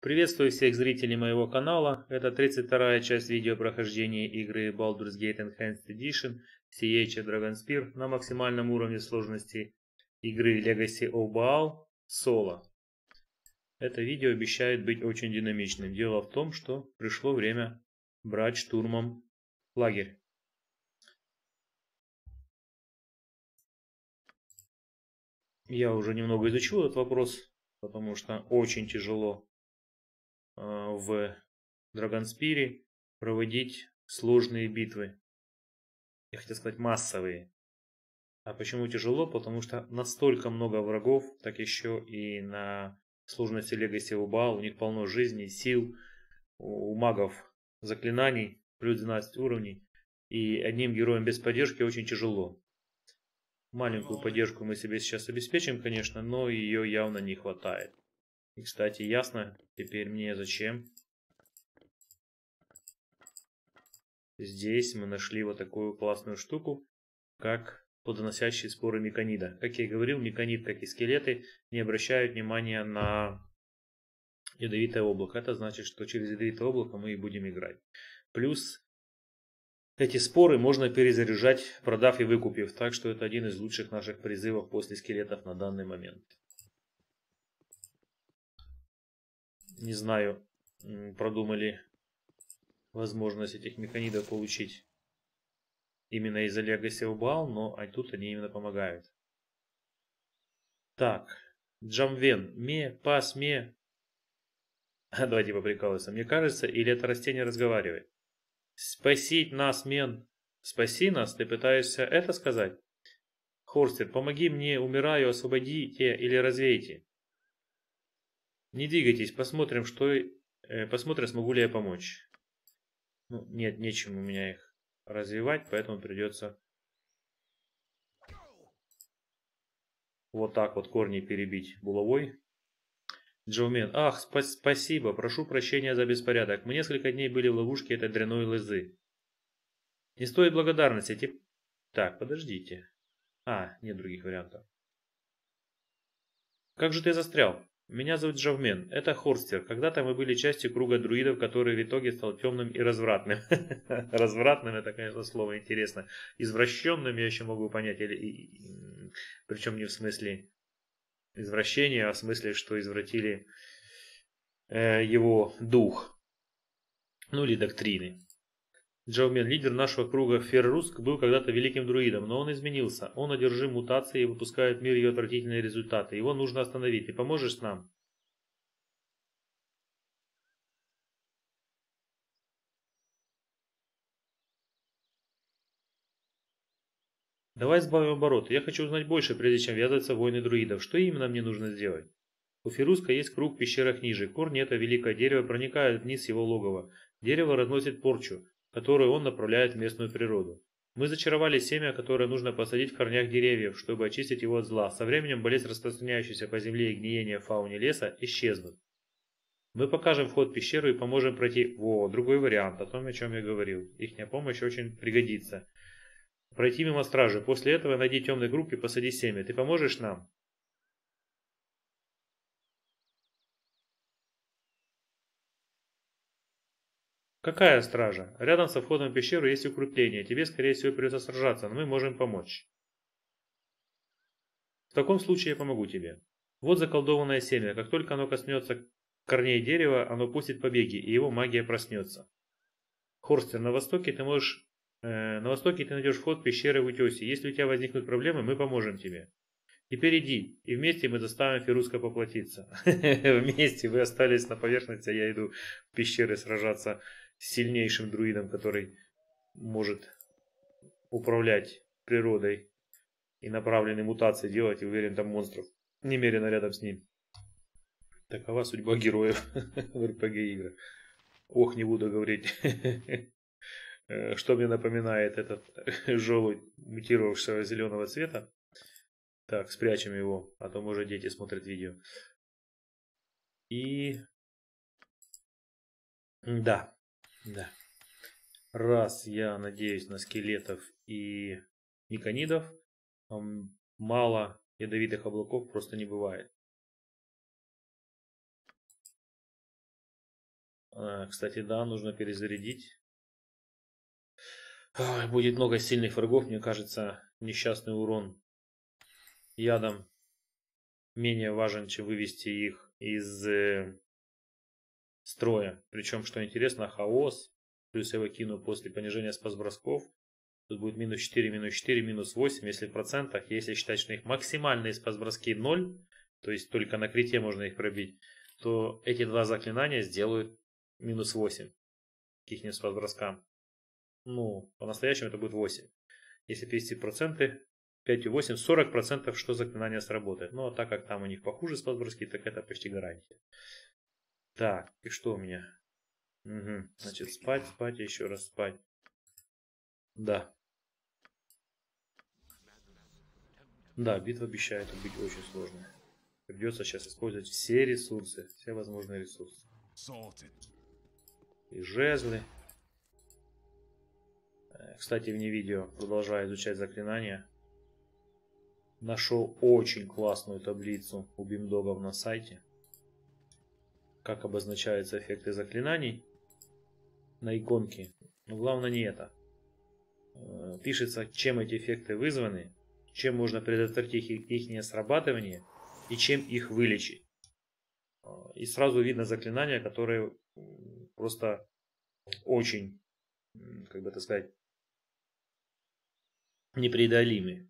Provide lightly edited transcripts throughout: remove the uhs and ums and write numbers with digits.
Приветствую всех зрителей моего канала. Это 32-я часть видеопрохождения игры Baldur's Gate Enhanced Edition Siege of Dragonspear на максимальном уровне сложности игры Legacy of Baal Solo. Это видео обещает быть очень динамичным. Дело в том, что пришло время брать штурмом лагерь. Я уже немного изучил этот вопрос, потому что очень тяжело в Драгонспире проводить сложные битвы. Я хотел сказать массовые. А почему тяжело? Потому что настолько много врагов, так еще и на сложности Legacy of Baal, у них полно жизни, сил, у магов заклинаний, плюс 12 уровней. И одним героем без поддержки очень тяжело. Маленькую поддержку мы себе сейчас обеспечим, конечно, но ее явно не хватает. И, кстати, ясно теперь мне зачем. Здесь мы нашли вот такую классную штуку, как плодоносящие споры меконида. Как я и говорил, меконид, как и скелеты, не обращают внимания на ядовитое облако. Это значит, что через ядовитое облако мы и будем играть. Плюс эти споры можно перезаряжать, продав и выкупив. Так что это один из лучших наших призывов после скелетов на данный момент. Не знаю, продумали возможность этих меконидов получить именно из-за Legacy of Baal, но тут они именно помогают. Так, Джамвен, пас, Давайте поприкалываться. Мне кажется, или это растение разговаривает? Спасить нас, мен. Спаси нас, ты пытаешься это сказать? Хорстер, помоги мне, умираю, освободите или развейте. Не двигайтесь, посмотрим, посмотрим, смогу ли я помочь. Ну, нет, нечем у меня их развивать, поэтому придется вот так вот корни перебить булавой. Джоумен, ах, спасибо, прошу прощения за беспорядок. Мы несколько дней были в ловушке этой дряной лозы. Не стоит благодарности, Так, подождите. Нет других вариантов. Как же ты застрял? Меня зовут Джавмен, это Хорстер. Когда-то мы были частью круга друидов, который в итоге стал темным и развратным. Развратным это, конечно, слово интересно. Извращенным я еще могу понять, причем не в смысле извращения, а в смысле, что извратили его дух. Ну или доктрины. Джаумен, лидер нашего круга Ферруск, был когда-то великим друидом, но он изменился. Он одержим мутацией и выпускает в мир ее отвратительные результаты. Его нужно остановить. Ты поможешь нам? Давай сбавим обороты. Я хочу узнать больше, прежде чем ввязаться в войны друидов. Что именно мне нужно сделать? У Феруска есть круг в пещерах ниже. Корни этого великое дерево проникают вниз его логово. Дерево разносит порчу, которую он направляет в местную природу. Мы зачаровали семя, которое нужно посадить в корнях деревьев, чтобы очистить его от зла. Со временем болезнь, распространяющаяся по земле и гниение в фауне леса, исчезнут. Мы покажем вход в пещеру и поможем пройти... другой вариант, о том, о чем я говорил. Ихняя помощь очень пригодится. Пройти мимо стражи. После этого найди темный круг и посади семя. Ты поможешь нам? Какая стража? Рядом со входом в пещеру есть укрепление. Тебе, скорее всего, придется сражаться, но мы можем помочь. В таком случае я помогу тебе. Вот заколдованное семя. Как только оно коснется корней дерева, оно пустит побеги, и его магия проснется. Хорстер, на востоке ты найдешь вход в пещеры в утесе. Если у тебя возникнут проблемы, мы поможем тебе. Теперь иди, и вместе мы заставим Феруска поплатиться. Вместе вы остались на поверхности, а я иду в пещеры сражаться с сильнейшим друидом, который может управлять природой и направленные мутации делать, и уверен, там монстров немерено рядом с ним. Такова судьба героев в РПГ-играх. Ох, не буду говорить, что мне напоминает этот желудь мутировавшего зеленого цвета. Так, спрячем его, а то, может, дети смотрят видео. И... Да. Раз я надеюсь на скелетов и меконидов, мало ядовитых облаков просто не бывает. Кстати, да, нужно перезарядить. Будет много сильных врагов, мне кажется, несчастный урон ядом менее важен, чем вывести их из строя. Причем, что интересно, хаос, плюс я его кину после понижения спас-бросков. Тут будет минус 4, минус 4, минус 8, если в процентах. Если считать, что их максимальные спас-броски 0, то есть только на крите можно их пробить, то эти два заклинания сделают минус 8 к их спас-броскам. Ну, по-настоящему это будет 8. Если перевести в проценты, 5,8, 40%, что заклинание сработает. Ну, а так как там у них похуже спас-броски, так это почти гарантия. Так, и что у меня? Угу. Значит, спать, спать и еще раз спать. Да. Да, битва обещает быть очень сложной. Придется сейчас использовать все ресурсы, все возможные ресурсы. И жезлы. Кстати, вне видео, продолжаю изучать заклинания. Нашел очень классную таблицу у бимдогов на сайте. Как обозначаются эффекты заклинаний на иконке. Но главное не это. Пишется, чем эти эффекты вызваны, чем можно предотвратить их срабатывание и чем их вылечить. И сразу видно заклинания, которые просто очень, как бы это сказать, непреодолимы.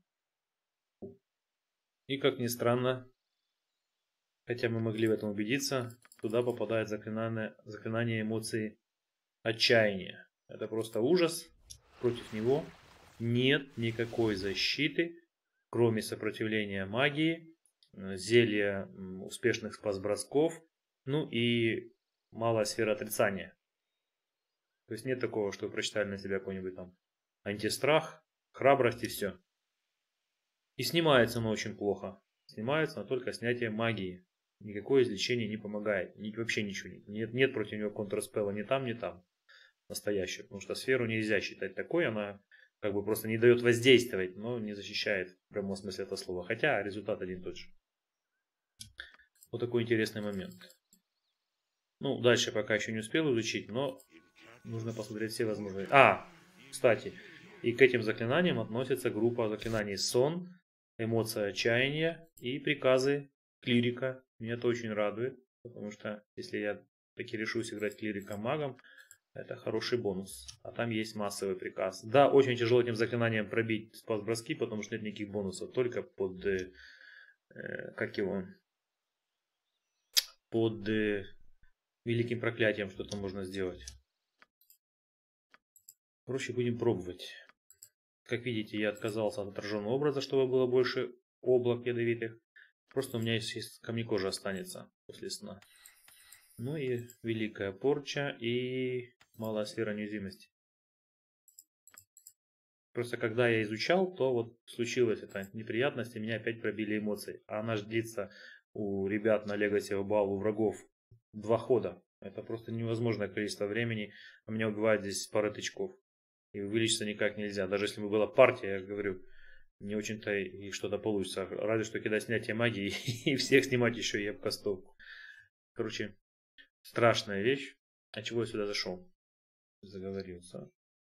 И как ни странно, хотя мы могли в этом убедиться, туда попадает заклинание эмоции отчаяния. Это просто ужас. Против него нет никакой защиты, кроме сопротивления магии, зелья успешных спас-бросков, ну и малая сфера отрицания. То есть нет такого, что вы прочитали на себя какой-нибудь там антистрах, храбрость и все. И снимается оно очень плохо. Снимается оно только снятие магии. Никакое излечение не помогает. Вообще ничего нет. Нет против него контрспелла ни там, ни там. Настоящую. Потому что сферу нельзя считать такой. Она как бы просто не дает воздействовать, но не защищает в прямом смысле этого слова. Хотя результат один и тот же. Вот такой интересный момент. Ну, дальше пока еще не успел изучить, но нужно посмотреть все возможные. Кстати, и к этим заклинаниям относится группа заклинаний сон, эмоция отчаяния и приказы клирика. Меня это очень радует, потому что если я таки решусь играть клириком-магом, это хороший бонус. А там есть массовый приказ. Да, очень тяжело этим заклинанием пробить спас-броски, потому что нет никаких бонусов. Только под, под великим проклятием что-то можно сделать. Короче, будем пробовать. Как видите, я отказался от отраженного образа, чтобы было больше облак ядовитых. Просто у меня есть камнекожа останется после сна. Ну и великая порча и малая сфера неуязвимости. Просто когда я изучал, то вот случилась эта неприятность, и меня опять пробили эмоции. А она же длится у ребят на Legacy of Baal, у врагов 2 хода. Это просто невозможное количество времени. А меня убивает здесь пара тычков. И вылечиться никак нельзя. Даже если бы была партия, я говорю, не очень-то и что-то получится. Разве что кидать снятие магии и всех снимать еще и обкастовку. Короче, страшная вещь. А чего я сюда зашел? Заговорился.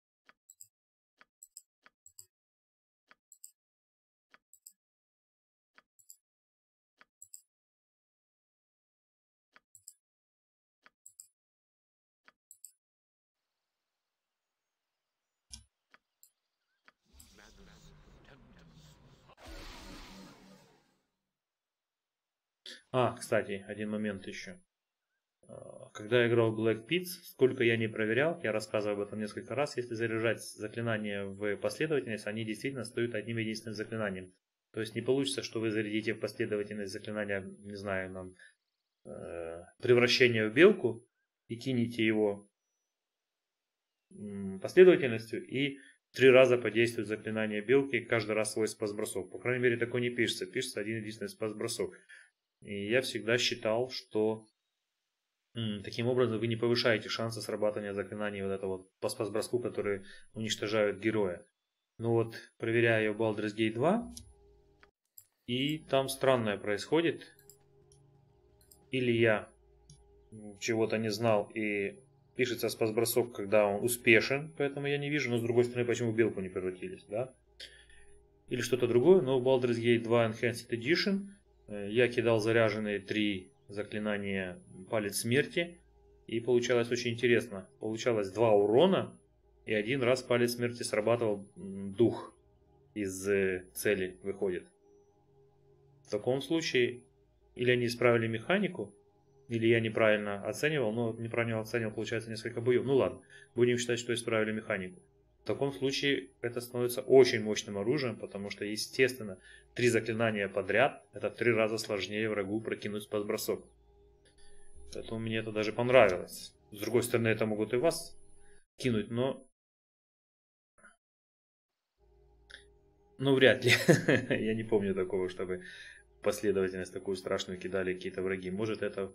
Кстати, один момент еще. Когда я играл в Black Pits, сколько я не проверял, я рассказывал об этом несколько раз, если заряжать заклинания в последовательность, они действительно стоят одним единственным заклинанием. То есть не получится, что вы зарядите в последовательность заклинания, не знаю, нам превращение в белку и кинете его последовательностью и 3 раза подействует заклинание белки, каждый раз свой спас-бросок. По крайней мере, такой не пишется. Пишется один единственный спас-бросок. И я всегда считал, что таким образом вы не повышаете шансы срабатывания заклинаний вот этого по спас-броску, которые уничтожают героя. Но вот проверяю Baldur's Gate 2, и там странное происходит. Или я чего-то не знал и пишется спас-бросок, когда он успешен, поэтому я не вижу, но с другой стороны, почему в белку не превратились, да? Или что-то другое, но в Baldur's Gate 2 Enhanced Edition я кидал заряженные 3 заклинания палец смерти, и получалось очень интересно. Получалось 2 урона, и один раз палец смерти срабатывал дух из цели выходит. В таком случае, или они исправили механику, или я неправильно оценивал, но неправильно оценивал, получается, несколько боев. Ну ладно, будем считать, что исправили механику. В таком случае это становится очень мощным оружием, потому что, естественно, 3 заклинания подряд, это в 3 раза сложнее врагу прокинуть спас-бросок. Поэтому мне это даже понравилось. С другой стороны, это могут и вас кинуть, но вряд ли. Я не помню такого, чтобы последовательность такую страшную кидали какие-то враги. Может, это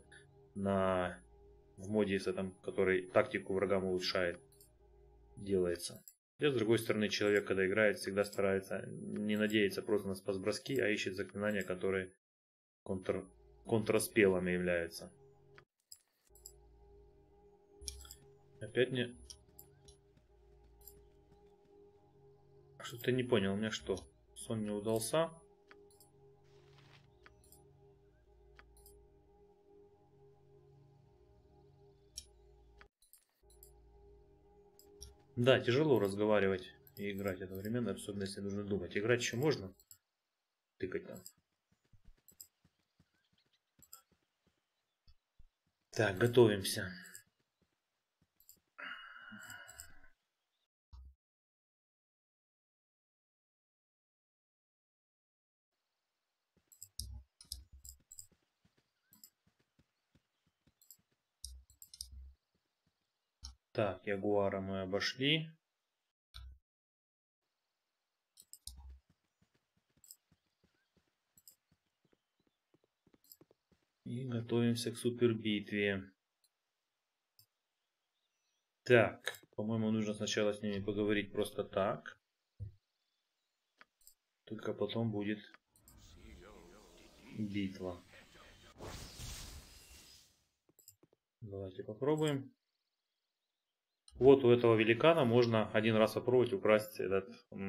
в моде, который тактику врагам улучшает, делается. И с другой стороны, человек, когда играет, всегда старается не надеяться просто на спас-броски, а ищет заклинания, которые контрспелами являются. Опять не... Что-то не понял, у меня что? Сон не удался? Да, тяжело разговаривать и играть одновременно, особенно если нужно думать. Играть еще можно? Тыкать там. Так, готовимся. Так, ягуара мы обошли. И готовимся к супербитве. Так, по-моему, нужно сначала с ними поговорить просто так. Только потом будет битва. Давайте попробуем. Вот у этого великана можно один раз попробовать украсть этот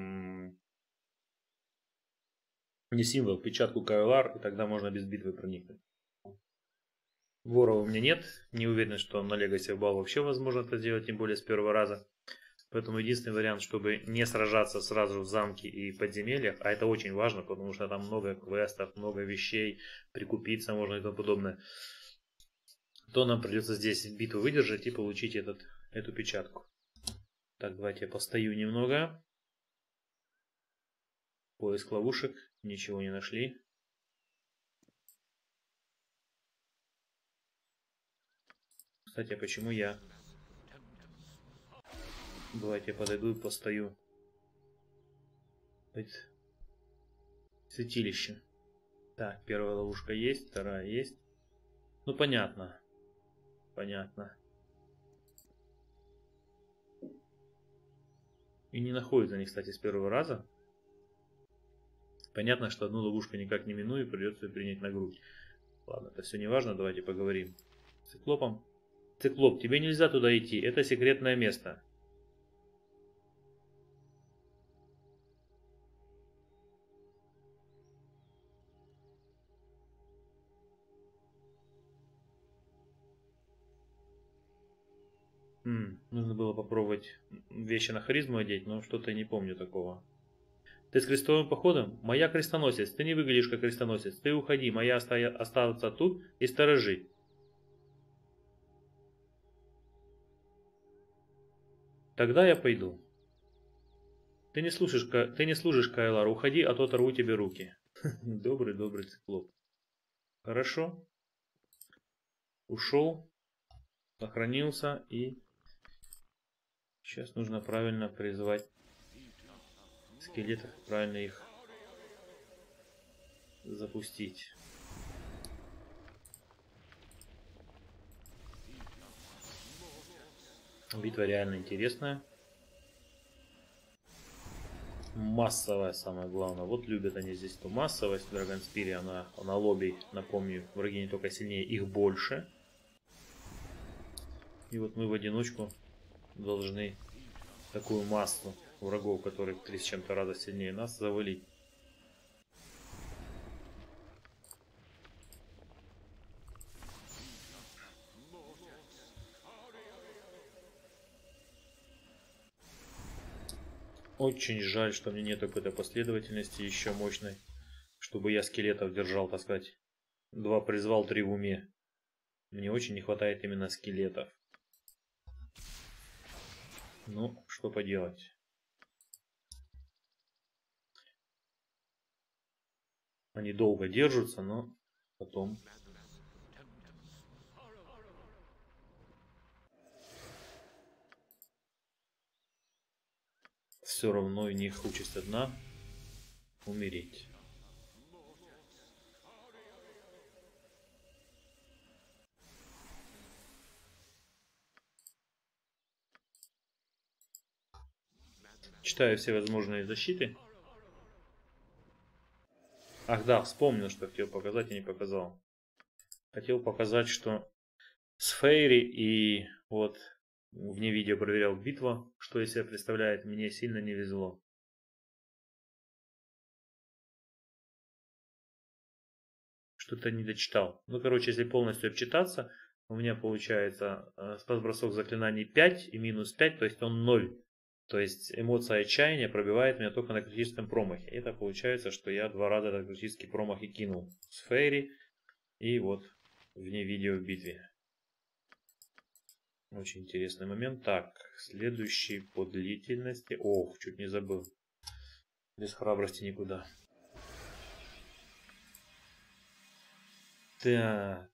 не символ, печатку Кайлар, и тогда можно без битвы проникнуть. Вора у меня нет, не уверен, что на Legacy of Baal вообще возможно это сделать, тем более с первого раза. Поэтому единственный вариант, чтобы не сражаться сразу в замке и подземельях, а это очень важно, потому что там много квестов, много вещей, прикупиться можно и тому подобное, то нам придется здесь битву выдержать и получить эту печатку. Так, давайте я постою немного. Поиск ловушек, ничего не нашли. Кстати, а почему я... Давайте я подойду и постою. Святилище. Так, первая ловушка есть, вторая есть. Ну, понятно. Понятно. И не находят они, кстати, с первого раза. Понятно, что одну ловушку никак не миную, придется ее принять на грудь. Ладно, это все не важно, давайте поговорим с циклопом. Циклоп, тебе нельзя туда идти, это секретное место. Нужно было попробовать вещи на харизму одеть, но что-то не помню такого. Ты с крестовым походом? Моя крестоносец, ты не выглядишь как крестоносец. Ты уходи, моя остаться тут и сторожи. Тогда я пойду. Ты не служишь Кайлару, уходи, а то оторву тебе руки. Добрый циклоп. Хорошо. Ушел, сохранился и... Сейчас нужно правильно призвать скелетов, правильно их запустить. Битва реально интересная. Массовая, самое главное. Вот любят они здесь эту массовость. В Dragon's Spear, она лобби, напомню, враги не только сильнее, их больше. И вот мы в одиночку должны такую массу врагов, которые в 3 с чем-то раза сильнее нас, завалить. Очень жаль, что мне нет какой-то последовательности еще мощной, чтобы я скелетов держал, так сказать. 2 призвал, 3 в уме. Мне очень не хватает именно скелетов. Ну, что поделать. Они долго держатся, но потом... Все равно у них участь одна — умереть. Читаю все возможные защиты. Ах да, вспомнил, что хотел показать и не показал. Хотел показать, что с Фейри и вот вне видео проверял битва, что из себя представляет, мне сильно не везло. Что-то не дочитал. Ну, короче, если полностью обчитаться, у меня получается спас-бросок заклинаний 5 и минус 5, то есть он 0. То есть эмоция отчаяния пробивает меня только на критическом промахе. Это получается, что я 2 раза этот критический промах и кинул с Фейри и вот вне видео в битве. Очень интересный момент. Так, следующий по длительности. Ох, чуть не забыл. Без храбрости никуда. Так.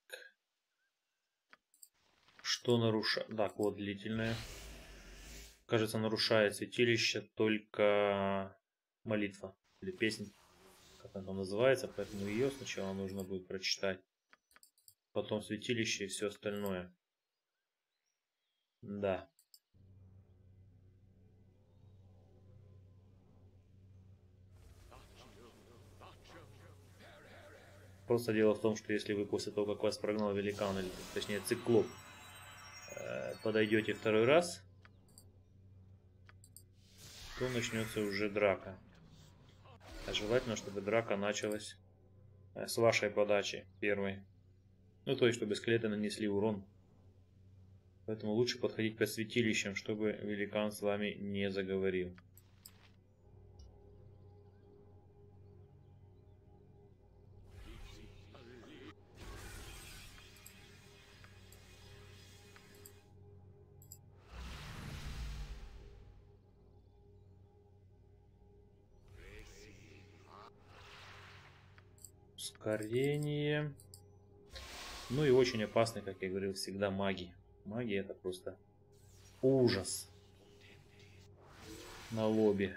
Что нарушает? Так, вот длительное. Кажется, нарушает святилище только молитва или песня, как она там называется, поэтому ее сначала нужно будет прочитать. Потом святилище и все остальное. Да. Просто дело в том, что если вы после того, как вас прогнал великан, или точнее циклоп, подойдете второй раз, то начнется уже драка. А желательно, чтобы драка началась с вашей подачи первой. Ну, то есть, чтобы скелеты нанесли урон. Поэтому лучше подходить к святилищам, чтобы великан с вами не заговорил. Ускорение. Ну и очень опасны, как я говорил, всегда маги. Маги — это просто ужас на лобби.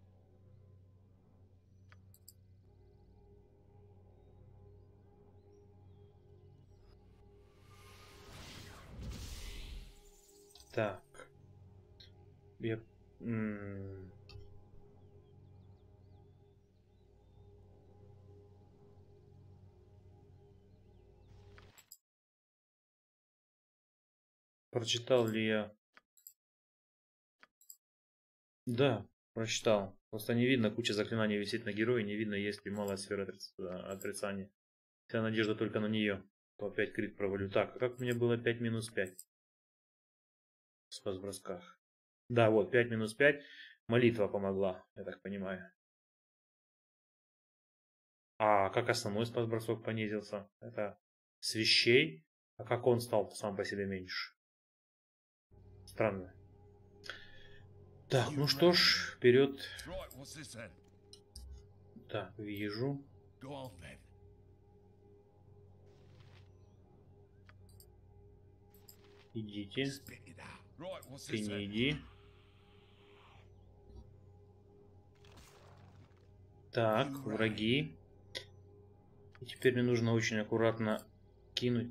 Так. Я... Прочитал ли я? Да, прочитал. Просто не видно, куча заклинаний висит на герое, не видно, есть ли малая сфера отрицания. Вся надежда только на нее. То опять крит провалю. Так, а как у меня было 5 минус 5? В спас-бросках. Да, вот, 5 минус 5. Молитва помогла, я так понимаю. А как основной спас-бросок понизился? Это с вещей. А как он стал сам по себе меньше? Странно. Так, ну что ж, вперед. Так, вижу. Идите. Ты не иди. Так, враги. И теперь мне нужно очень аккуратно кинуть.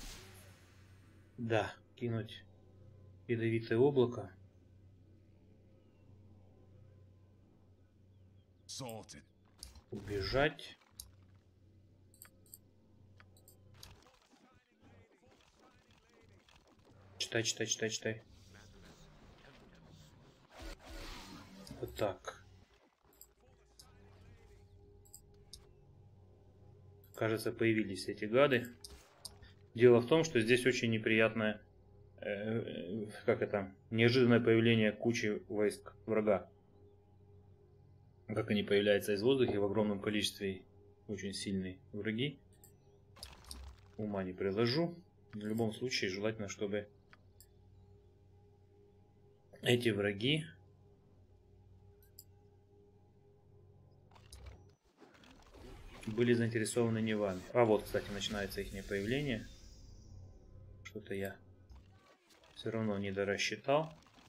Да, кинуть ядовитое облако. Убежать. Читай. Вот так. Кажется, появились эти гады. Дело в том, что здесь очень неприятное, неожиданное появление кучи войск врага. Как они появляются из воздуха в огромном количестве, очень сильные враги. Ума не приложу. В любом случае, желательно, чтобы эти враги были заинтересованы не вами. А вот, кстати, начинается их появление. Что-то я все равно не дорассчитал.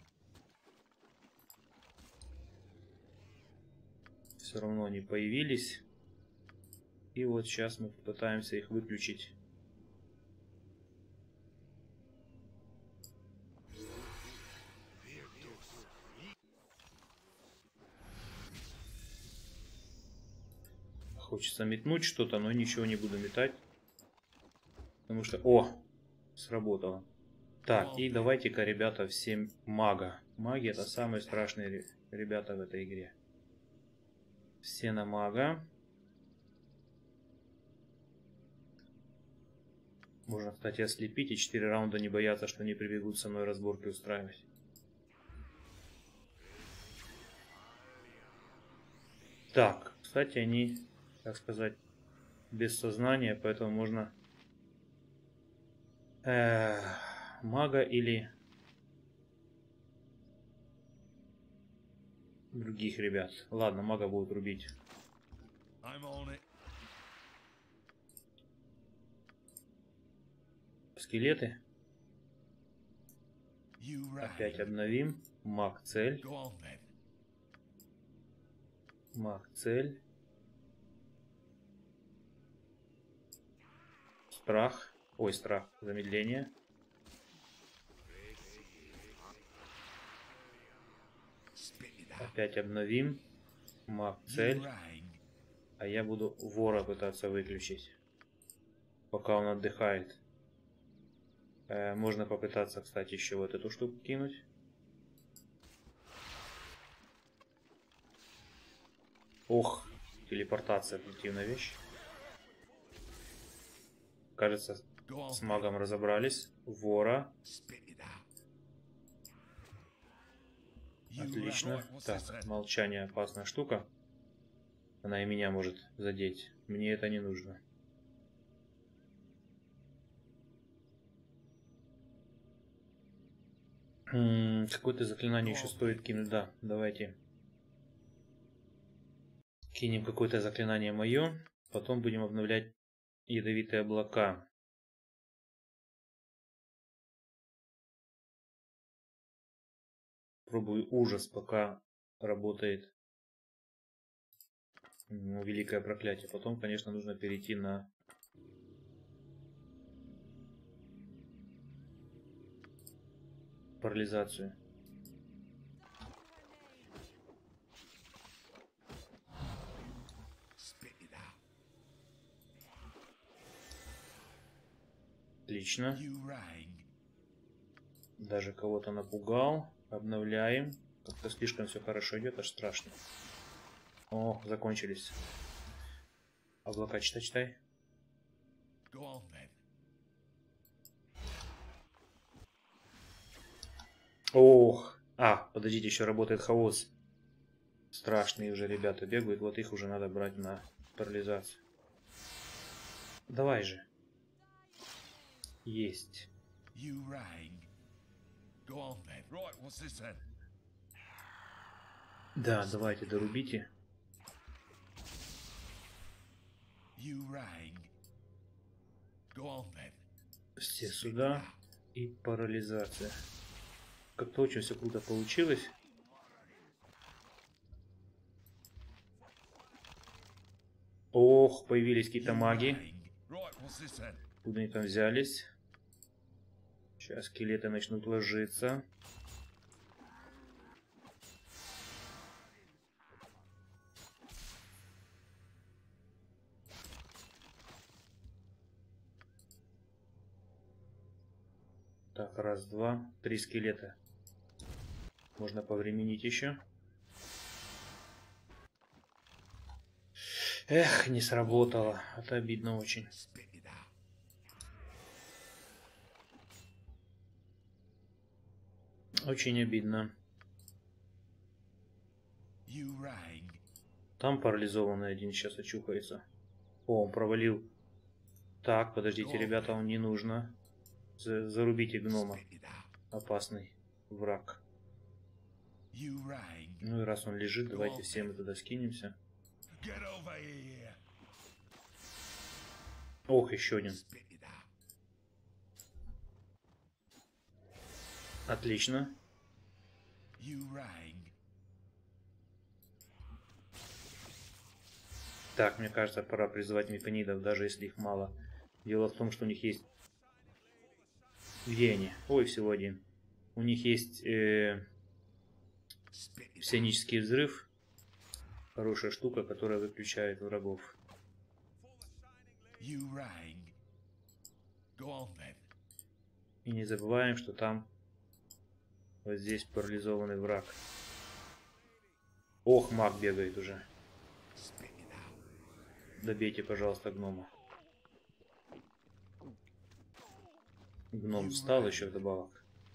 Все равно они появились. И вот сейчас мы попытаемся их выключить. Хочется метнуть что-то, но ничего не буду метать. Потому что... О! Сработало. Так, и давайте-ка, ребята, всем мага. Маги — это самые страшные ребята в этой игре. Все на мага. Можно, кстати, ослепить и 4 раунда не бояться, что не прибегут со мной разборки устраивать. Так, кстати, они, так сказать, без сознания, поэтому можно мага или других ребят. Ладно, мага будут рубить. Скелеты. Опять обновим. Маг цель. Маг цель. Страх. Ой, страх. Замедление. Опять обновим. Маг цель. А я буду вора пытаться выключить, пока он отдыхает. Можно попытаться, кстати, еще вот эту штуку кинуть. Ох, телепортация, противная вещь. Кажется, с магом разобрались. Вора. Отлично. Так, молчание — опасная штука. Она и меня может задеть. Мне это не нужно. Какое-то заклинание еще стоит кинуть. Да, давайте. Кинем какое-то заклинание мое. Потом будем обновлять ядовитые облака. Пробую ужас, пока работает великое проклятие. Потом, конечно, нужно перейти на парализацию. Отлично. Даже кого-то напугал. Обновляем. Как-то слишком все хорошо идет, аж страшно. О, закончились. Облака читай. Ох. Подождите, еще работает хаос. Страшные уже ребята бегают. Вот их уже надо брать на парализацию. Давай же. Есть. Да, давайте дорубите. Все сюда. И парализация. Как-то очень все круто получилось. Ох, появились какие-то маги. Куда они там взялись? Сейчас скелеты начнут ложиться. Так, раз, два, 3 скелета. Можно повременить еще. Эх, не сработало. Это обидно очень. Очень обидно. Там парализованный один сейчас очухается. О, он провалил. Так, подождите, ребята, он не нужно. Зарубите гнома. Опасный враг. Ну и раз он лежит, давайте все мы туда скинемся. Ох, еще один. Отлично. Так, мне кажется, пора призывать механидов, даже если их мало. Дело в том, что у них есть... Где они? Ой, всего один. У них есть псионический взрыв. Хорошая штука, которая выключает врагов. И не забываем, что там вот здесь парализованный враг. Ох, маг бегает уже. Добейте, пожалуйста, гнома. Гном встал еще вдобавок.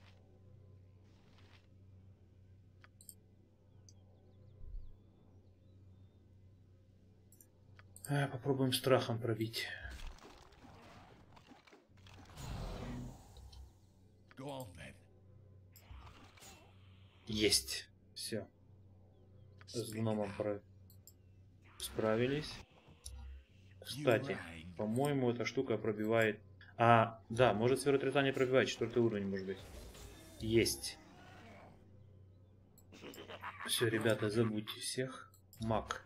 Попробуем страхом пробить. Есть. Все. С гномом справились. Кстати, по-моему, эта штука пробивает... А, да, может сферу отрицания пробивать. 4-й уровень, может быть. Есть. Все, ребята, забудьте всех. Маг.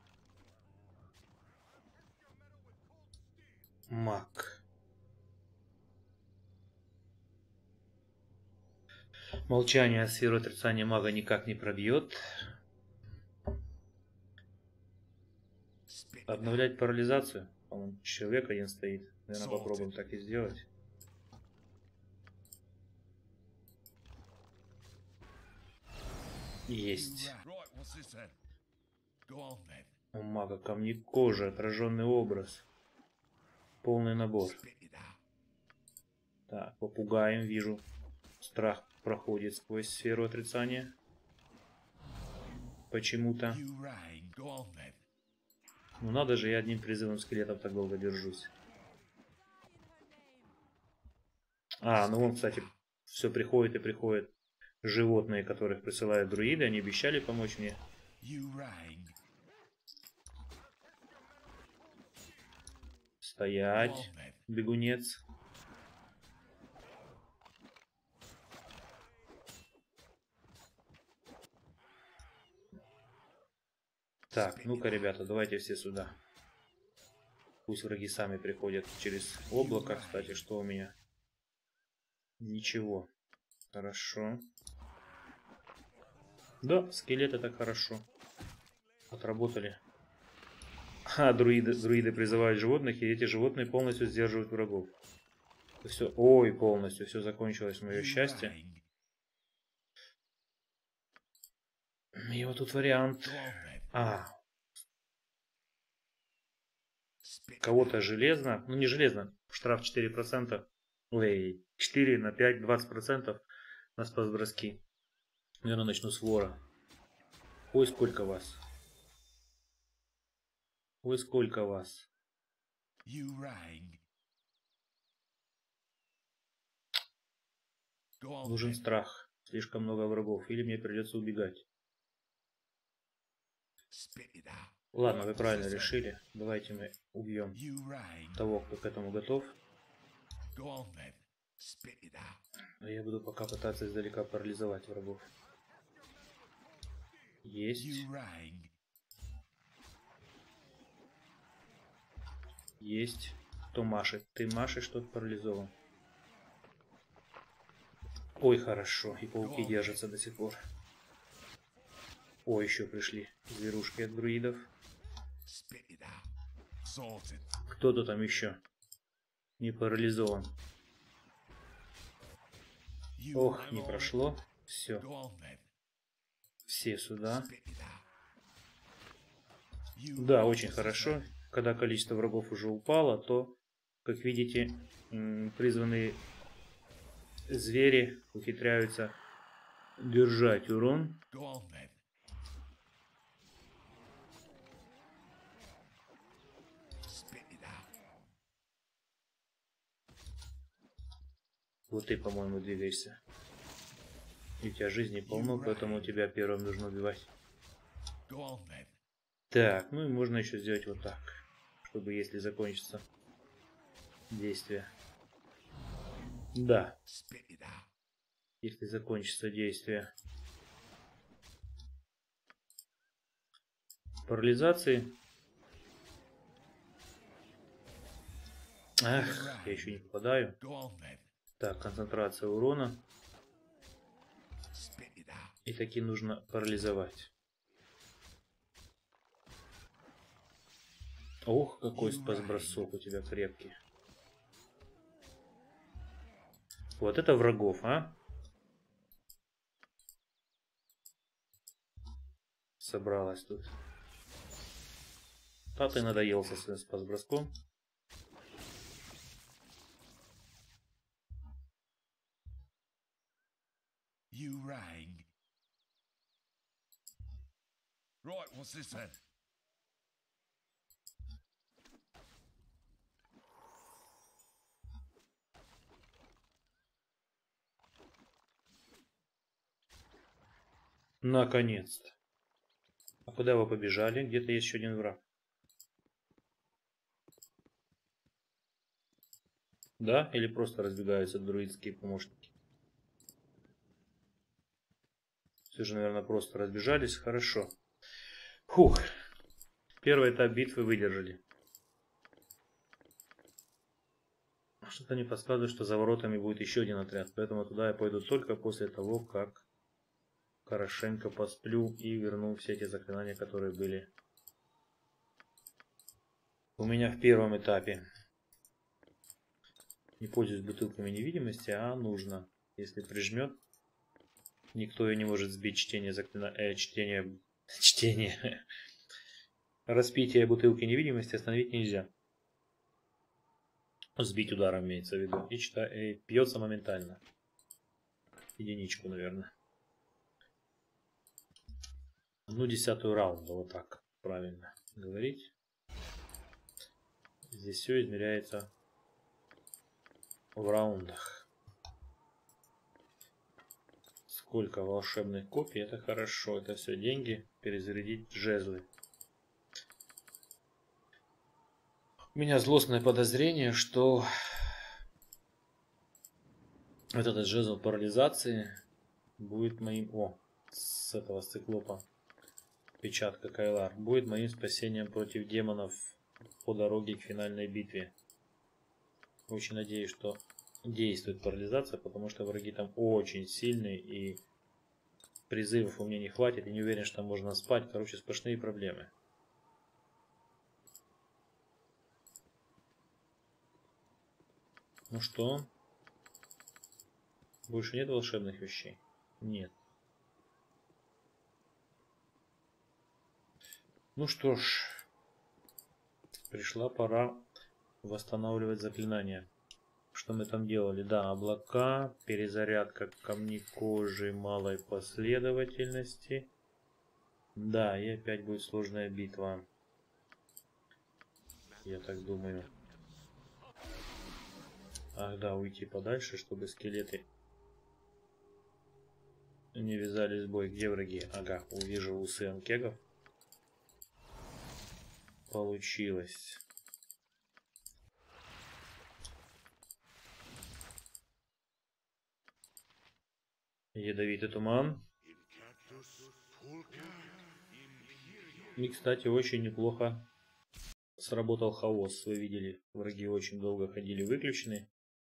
Маг. Молчание сферу отрицания мага никак не пробьет. Обновлять парализацию. По-моему, человек один стоит. Наверное, попробуем так и сделать. Есть. У мага камни кожи, отраженный образ. Полный набор. Так, попугаем, вижу. Страх проходит сквозь сферу отрицания. Почему-то. Ну надо же, я одним призывом скелетов так долго держусь. А, ну вон, кстати, все приходит и приходит. Животные, которых присылают друиды, они обещали помочь мне. Стоять, бегунец. Так, ну-ка, ребята, давайте все сюда. Пусть враги сами приходят через облако. Кстати, что у меня? Ничего. Хорошо. Да, скелет это хорошо. Отработали. Друиды призывают животных, и эти животные полностью сдерживают врагов. Все, ой, полностью, все закончилось, мое счастье. И вот тут вариант. Кого-то железно, ну не железно, штраф 4%. Ой, 4 на 5, 20% на спас броски. Наверное, начну с вора. Ой, сколько вас. Ой, сколько вас. Нужен страх. Слишком много врагов. Или мне придется убегать. Ладно, вы правильно решили. Давайте мы убьем того, кто к этому готов. А я буду пока пытаться издалека парализовать врагов. Есть. Есть. Кто машет? Ты машешь, тот парализован. Ой, хорошо. И пауки держатся до сих пор. О, еще пришли зверушки от друидов. Кто-то там еще не парализован. Ох, не прошло. Все. Все сюда. Да, очень хорошо. Когда количество врагов уже упало, то, как видите, призванные звери ухитряются держать урон. Вот ты, по-моему, двигаешься. И у тебя жизни полно, поэтому тебя первым нужно убивать. Так, ну и можно еще сделать вот так, чтобы если закончится действие. Да. Если закончится действие парализации. Ах, я еще не попадаю. Так, концентрация урона. И таки нужно парализовать. Ох, какой спас-бросок у тебя крепкий. Вот это врагов, а? Собралась тут. А ты надоел со своим спас-броском. Right, what's this then? Наконец-то. А куда вы побежали? Где-то есть еще один враг. Да? Или просто разбегаются друидские помощники? Все же, наверное, просто разбежались. Хорошо. Фух. Первый этап битвы выдержали. Что-то не подсказывает, что за воротами будет еще один отряд. Поэтому туда я пойду только после того, как хорошенько посплю и верну все эти заклинания, которые были у меня в первом этапе. Не пользуюсь бутылками невидимости, а нужно. Если прижмет, никто ее не может сбить чтение чтение. Распитие бутылки невидимости остановить нельзя. Сбить ударом имеется в виду. И пьется моментально. Единичку, наверное. Ну, 10-й раунд, вот так правильно говорить. Здесь все измеряется в раундах. Сколько волшебных копий, это хорошо. Это все деньги. Перезарядить жезлы. У меня злостное подозрение, что вот этот жезл парализации будет моим... О, с этого циклопа. Печатка Кайлар. Будет моим спасением против демонов по дороге к финальной битве. Очень надеюсь, что действует парализация, потому что враги там очень сильные и призывов у меня не хватит. И не уверен, что там можно спать. Короче, сплошные проблемы. Ну что? Больше нет волшебных вещей? Нет. Ну что ж. Пришла пора восстанавливать заклинания. Что мы там делали? Да, облака, перезарядка камней кожи малой последовательности. Да, и опять будет сложная битва. Я так думаю. Ах да, уйти подальше, чтобы скелеты не вязались в бой. Где враги? Ага, увижу усы анкегов. Получилось. Ядовитый туман. И, кстати, очень неплохо сработал хаос. Вы видели, враги очень долго ходили выключены.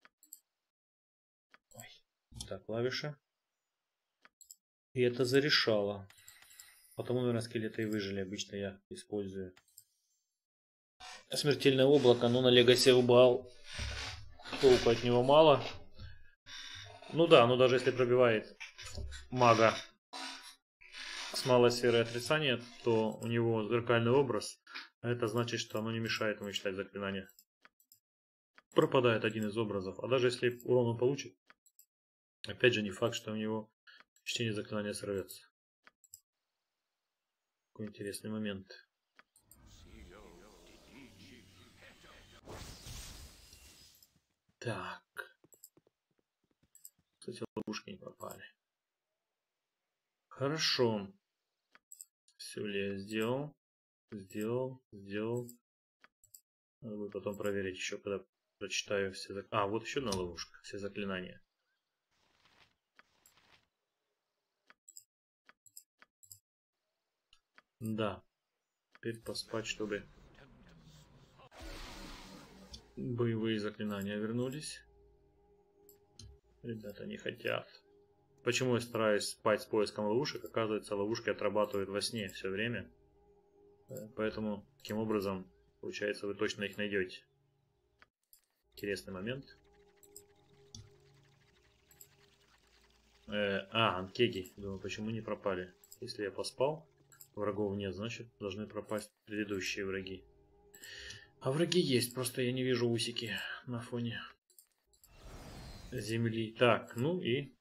Ой. Так, клавиша. И это зарешало. Потому, наверное, скелеты и выжили. Обычно я использую смертельное облако, но на Легасе убрал. Толку от него мало. Ну да, но даже если пробивает мага с малой сферой отрицания, то у него зеркальный образ. А это значит, что оно не мешает ему читать заклинания. Пропадает один из образов. А даже если урон он получит, опять же не факт, что у него чтение заклинания сорвется. Какой интересный момент. Так. Кстати, ловушки не пропали. Хорошо. Все ли я сделал? Сделал. Надо будет потом проверить еще, когда прочитаю все заклинания. А, вот еще одна ловушка. Все заклинания. Да. Теперь поспать, чтобы боевые заклинания вернулись. Ребята не хотят. Почему я стараюсь спать с поиском ловушек? Оказывается, ловушки отрабатывают во сне все время. Поэтому, таким образом, получается, вы точно их найдете. Интересный момент. Анкеги. Думаю, почему не пропали? Если я поспал, врагов нет, значит, должны пропасть предыдущие враги. А враги есть, просто я не вижу усики на фоне земли. Так, ну и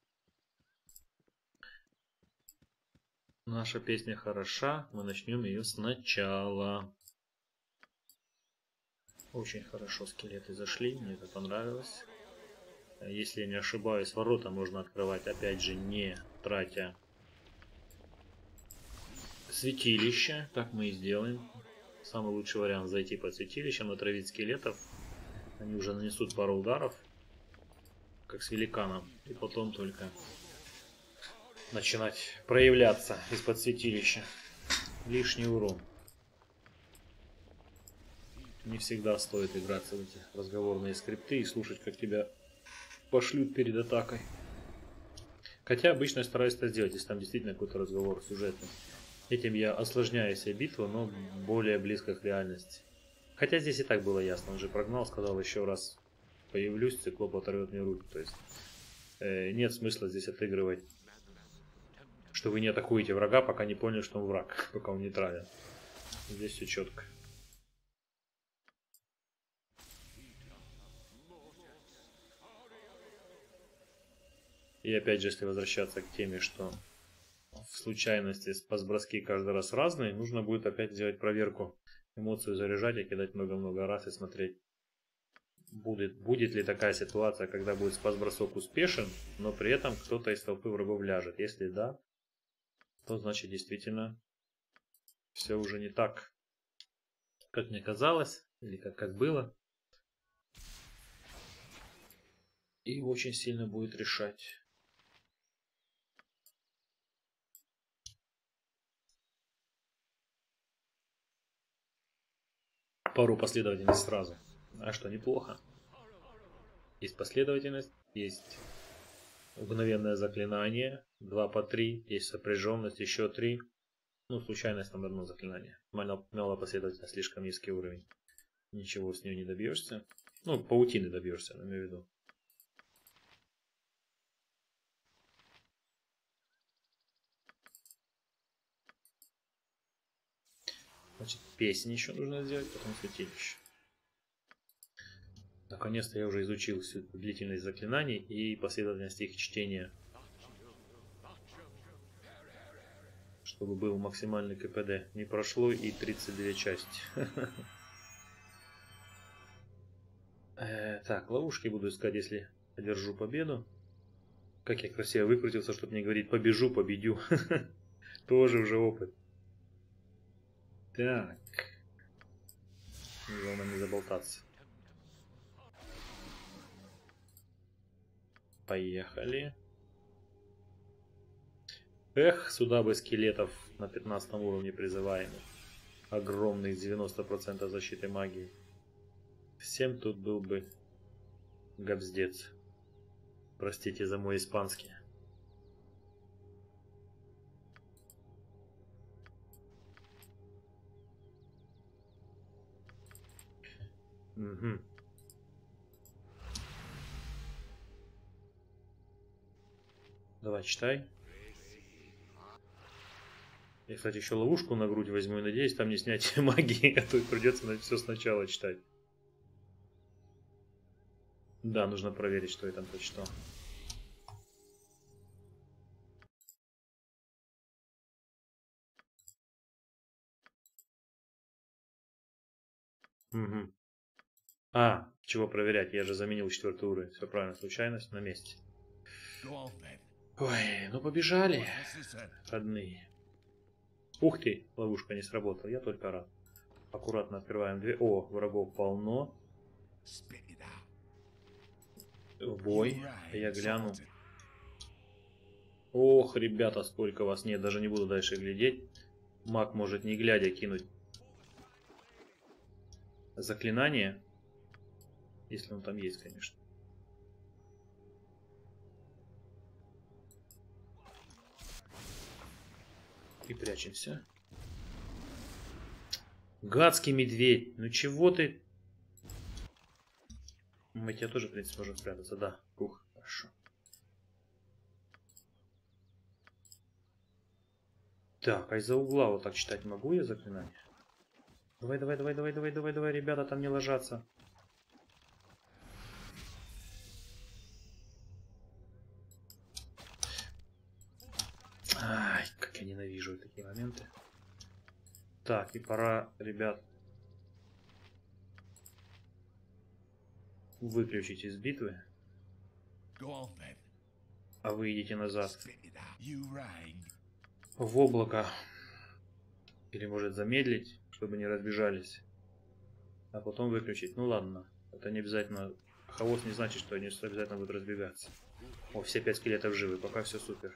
наша песня хороша. Мы начнем ее сначала. Очень хорошо скелеты зашли, мне это понравилось. Если я не ошибаюсь, ворота можно открывать, опять же, не тратя святилище. Так мы и сделаем. Самый лучший вариант зайти под святилище, натравить скелетов. Они уже нанесут пару ударов, как с великаном. И потом только начинать проявляться из-под святилища. Лишний урон. Не всегда стоит играться в эти разговорные скрипты и слушать, как тебя пошлют перед атакой. Хотя обычно я стараюсь это сделать, если там действительно какой-то разговор сюжетный. Этим я осложняю себе битву, но более близко к реальности. Хотя здесь и так было ясно. Он же прогнал, сказал, еще раз появлюсь, циклоп оторвет мне руки. То есть нет смысла здесь отыгрывать, что вы не атакуете врага, пока не поняли, что он враг, пока он нейтрален. Здесь все четко. И опять же, если возвращаться к теме, что в случайности спас-броски каждый раз разные, нужно будет опять сделать проверку, эмоцию заряжать и кидать много-много раз и смотреть, будет ли такая ситуация, когда будет спас-бросок успешен, но при этом кто-то из толпы врагов ляжет. Если да, то значит действительно все уже не так, как мне казалось, или как было. И очень сильно будет решать. Пару последовательность сразу. А что, неплохо. Есть последовательность, есть мгновенное заклинание, 2 по 3, есть сопряженность, еще 3. Ну, случайность там одно заклинание. Малая последовательность, слишком низкий уровень. Ничего с нее не добьешься. Ну, паутины добьешься, я имею в виду. Значит, песнь еще нужно сделать, потом святилище. Наконец-то я уже изучил всю длительность заклинаний и последовательность их чтения. Чтобы был максимальный КПД. Не прошло и 32 части. Так, ловушки буду искать, если одержу победу. Как я красиво выкрутился, чтобы не говорить побежу, победю. Тоже уже опыт. Так. Главное не заболтаться. Поехали. Эх, сюда бы скелетов на 15 уровне призываемых. Огромных 90% защиты магии. Всем тут был бы габздец. Простите за мой испанский. Угу. Давай, читай. Я, кстати, еще ловушку на грудь возьму и надеюсь, там не снятие магии, а то придется все сначала читать. Да, нужно проверить, что я там прочитал. Угу. А, чего проверять? Я же заменил 4-й уровень. Все правильно, случайность на месте. Ой, ну побежали, родные. Ух ты, ловушка не сработала, я только рад. Аккуратно открываем дверь. О, врагов полно. В бой. Я гляну. Ох, ребята, сколько вас нет. Даже не буду дальше глядеть. Маг может не глядя кинуть заклинание. Если он там есть, конечно. И прячемся. Гадский медведь. Ну чего ты? Мы тебя тоже, в принципе, можем спрятаться. Да. Ух, хорошо. Так, а из-за угла вот так читать могу я заклинание? Давай, давай, давай, давай, давай, давай, давай, ребята, там не ложатся. Ай, как я ненавижу такие моменты. Так, и пора, ребят, выключить из битвы. А вы идите назад. В облако. Или может замедлить, чтобы не разбежались. А потом выключить. Ну ладно. Это не обязательно. Хаос не значит, что они обязательно будут разбегаться. О, все 5 скелетов живы. Пока все супер.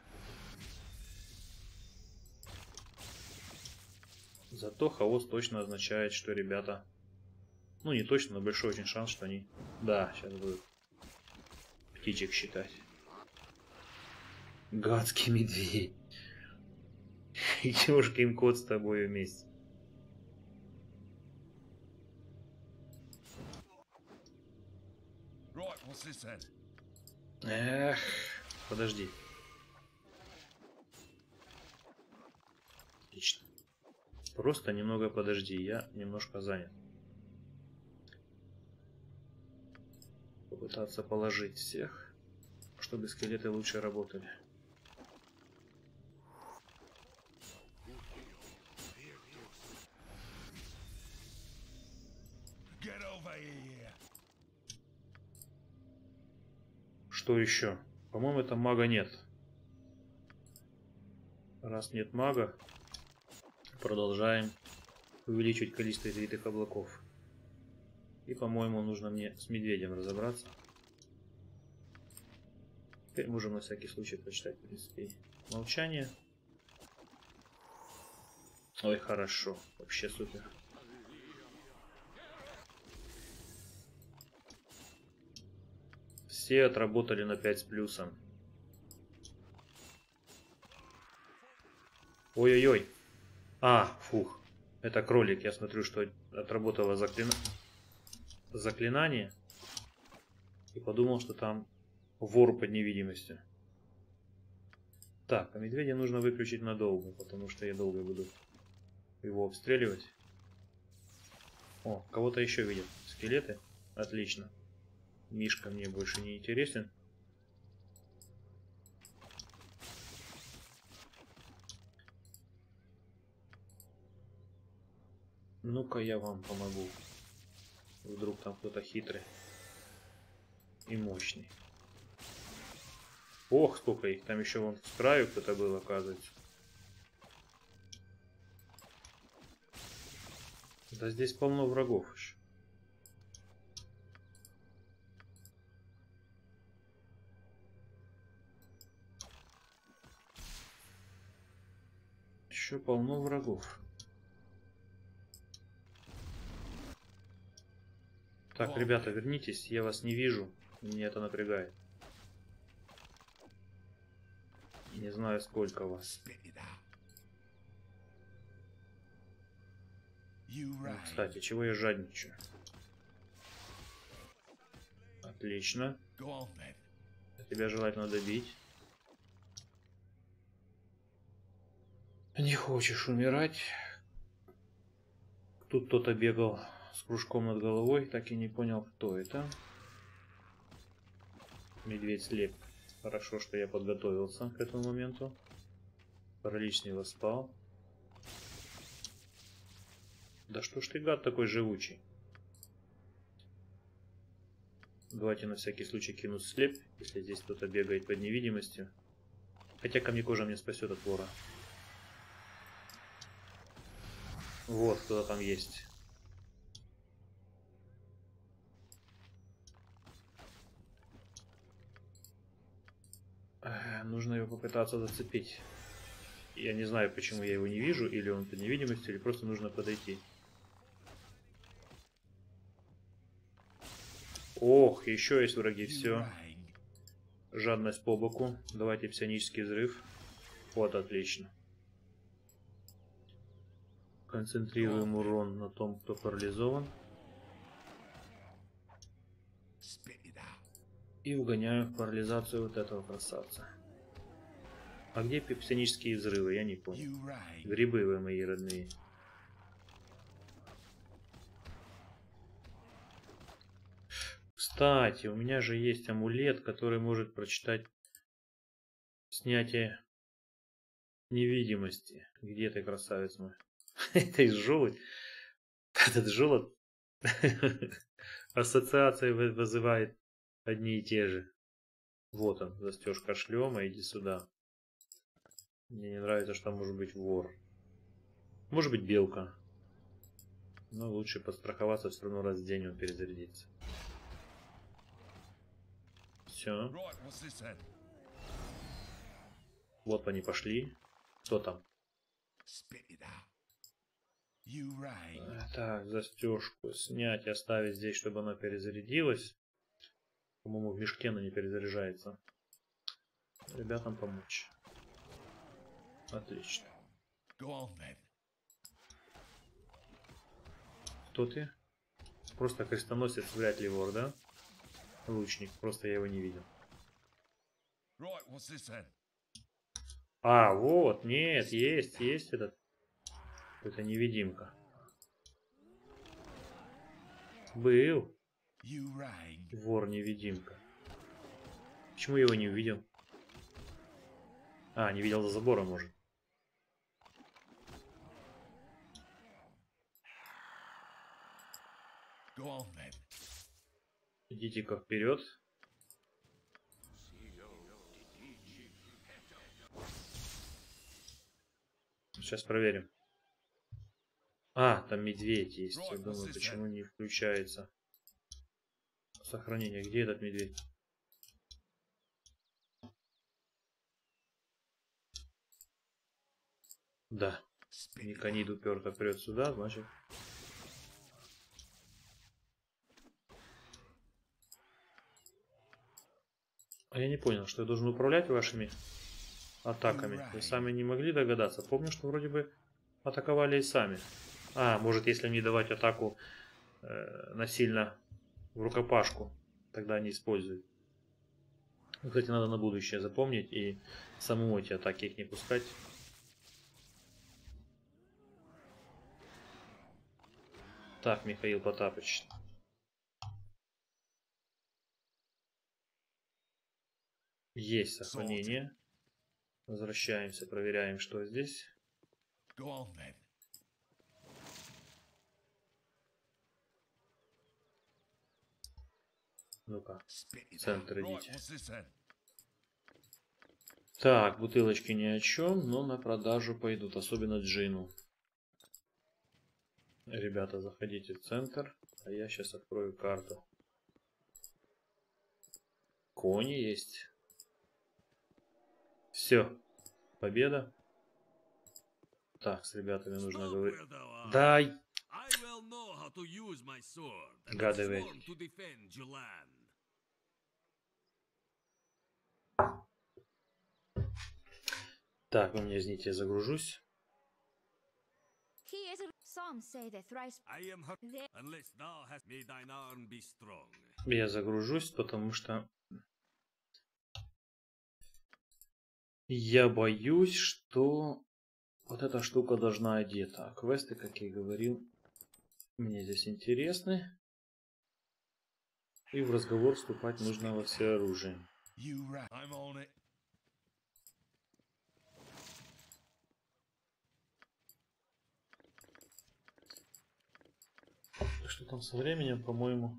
Зато хаос точно означает, что ребята... Ну не точно, но большой очень шанс, что они... Да, сейчас будут птичек считать. Гадский медведь. Ёшкин кот с тобой вместе. Эх, подожди. Отлично. Просто немного подожди, я немножко занят. Попытаться положить всех, чтобы скелеты лучше работали. Что еще? По-моему, там мага нет. Раз нет мага, продолжаем увеличивать количество ядовитых облаков. И, по-моему, нужно мне с медведем разобраться. Теперь можем на всякий случай прочитать, в принципе, молчание. Ой, хорошо. Вообще супер. Все отработали на 5 с плюсом. Ой-ой-ой. А, фух. Это кролик. Я смотрю, что отработало заклинание. И подумал, что там вор под невидимостью. Так, а медведя нужно выключить надолго, потому что я долго буду его обстреливать. О, кого-то еще видят. Скелеты. Отлично. Мишка мне больше не интересен. Ну-ка я вам помогу. Вдруг там кто-то хитрый и мощный. Ох, сколько их. Там еще вон с краю кто-то был, оказывается. Да здесь полно врагов еще. Еще полно врагов. Так, ребята, вернитесь, я вас не вижу. Меня это напрягает. Не знаю, сколько вас. Кстати, чего я жадничаю? Отлично. Тебя желательно добить. Не хочешь умирать. Тут кто-то бегал с кружком над головой, так и не понял, кто это. Медведь слеп. Хорошо, что я подготовился к этому моменту. Паралич не воспал. Да что ж ты, гад, такой живучий. Давайте на всякий случай кину слеп, если здесь кто-то бегает под невидимостью. Хотя камнекожа мне спасет от вора. Вот, кто-то там есть. Нужно его попытаться зацепить. Я не знаю, почему я его не вижу, или он под невидимостью, или просто нужно подойти. Ох, еще есть враги, все. Жадность по боку. Давайте псионический взрыв. Вот, отлично. Концентрируем урон на том, кто парализован. И вгоняю в парализацию вот этого красавца. А где псионические взрывы? Я не понял. Грибы вы мои родные. Кстати, у меня же есть амулет, который может прочитать снятие невидимости. Где ты, красавец мой? Это из желудь. Этот желудь ассоциации вызывает одни и те же. Вот он, застежка шлема, иди сюда. Мне не нравится, что там может быть вор. Может быть белка. Но лучше подстраховаться, все равно раз в день он перезарядится. Все. Вот они пошли. Кто там? Так, застежку снять и оставить здесь, чтобы она перезарядилась. По-моему, в мешке она не перезаряжается. Ребятам помочь. Отлично. Кто ты? Просто крестоносец, вряд ли вор, да? Лучник, просто я его не видел. А, вот, нет, есть этот. Это невидимка. Был. Вор-невидимка. Почему я его не увидел? А, не видел за забором, может. Идите-ка вперед. Сейчас проверим. А, там медведь есть. Я думаю, почему не включается сохранение. Где этот медведь? Да. Никонид уперто прет сюда, значит. А я не понял, что я должен управлять вашими атаками. Вы сами не могли догадаться. Помню, что вроде бы атаковали и сами. А, может, если не давать атаку насильно в рукопашку, тогда они используют. Кстати, надо на будущее запомнить и самому эти атаки их не пускать. Так, Михаил Потапыч. Есть сохранение. Возвращаемся, проверяем, что здесь. Ну-ка, в центр идите. Так, бутылочки ни о чем, но на продажу пойдут, особенно джину. Ребята, заходите в центр, а я сейчас открою карту. Кони есть. Все, победа. Так, с ребятами нужно говорить. Дай! Гады вы. Так, вы мне извините, я загружусь. Я загружусь, потому что я боюсь, что Вот эта штука должна одета. А квесты, как я и говорил, мне здесь интересны. И в разговор вступать нужно во всеоружие. I'm on it. Что там со временем, по-моему?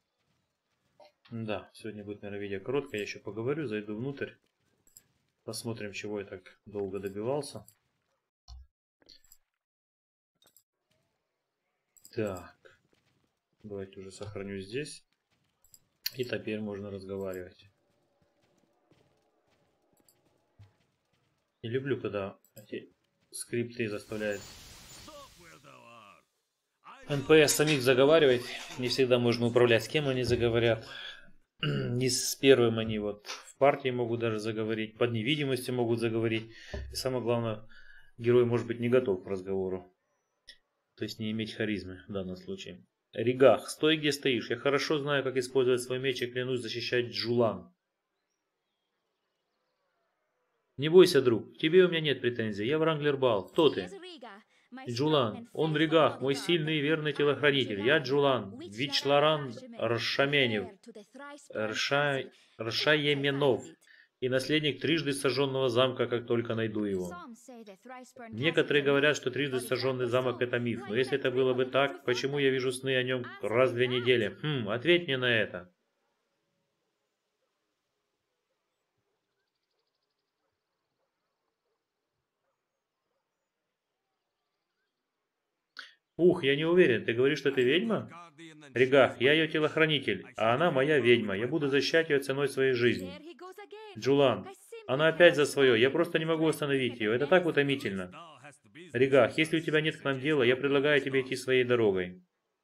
Да, сегодня будет, наверное, видео короткое. Я еще поговорю, зайду внутрь. Посмотрим, чего я так долго добивался. Так. Давайте уже сохраню здесь. И теперь можно разговаривать. Не люблю, когда эти скрипты заставляют НПС самих заговаривать. Не всегда можно управлять, с кем они заговорят. Не с первым они вот в партии могут даже заговорить, под невидимостью могут заговорить. И самое главное, герой может быть не готов к разговору. То есть не иметь харизмы в данном случае. Ригах, стой где стоишь. Я хорошо знаю, как использовать свой меч и клянусь защищать Джулан. Не бойся, друг, к тебе у меня нет претензий. Я Вранглер Бал. Кто ты? Джулан. Он в Ригах, мой сильный и верный телохранитель. Я Джулан. Вичларан Ршаменев. Ршаеменов. И наследник трижды сожженного замка, как только найду его. Некоторые говорят, что трижды сожженный замок это миф. Но если это было бы так, почему я вижу сны о нем раз в 2 недели? Ответь мне на это. Ух, я не уверен. Ты говоришь, что ты ведьма? Ригах, я ее телохранитель, а она моя ведьма. Я буду защищать ее ценой своей жизни. Джулан, она опять за свое. Я просто не могу остановить ее. Это так утомительно. Ригах, если у тебя нет к нам дела, я предлагаю тебе идти своей дорогой.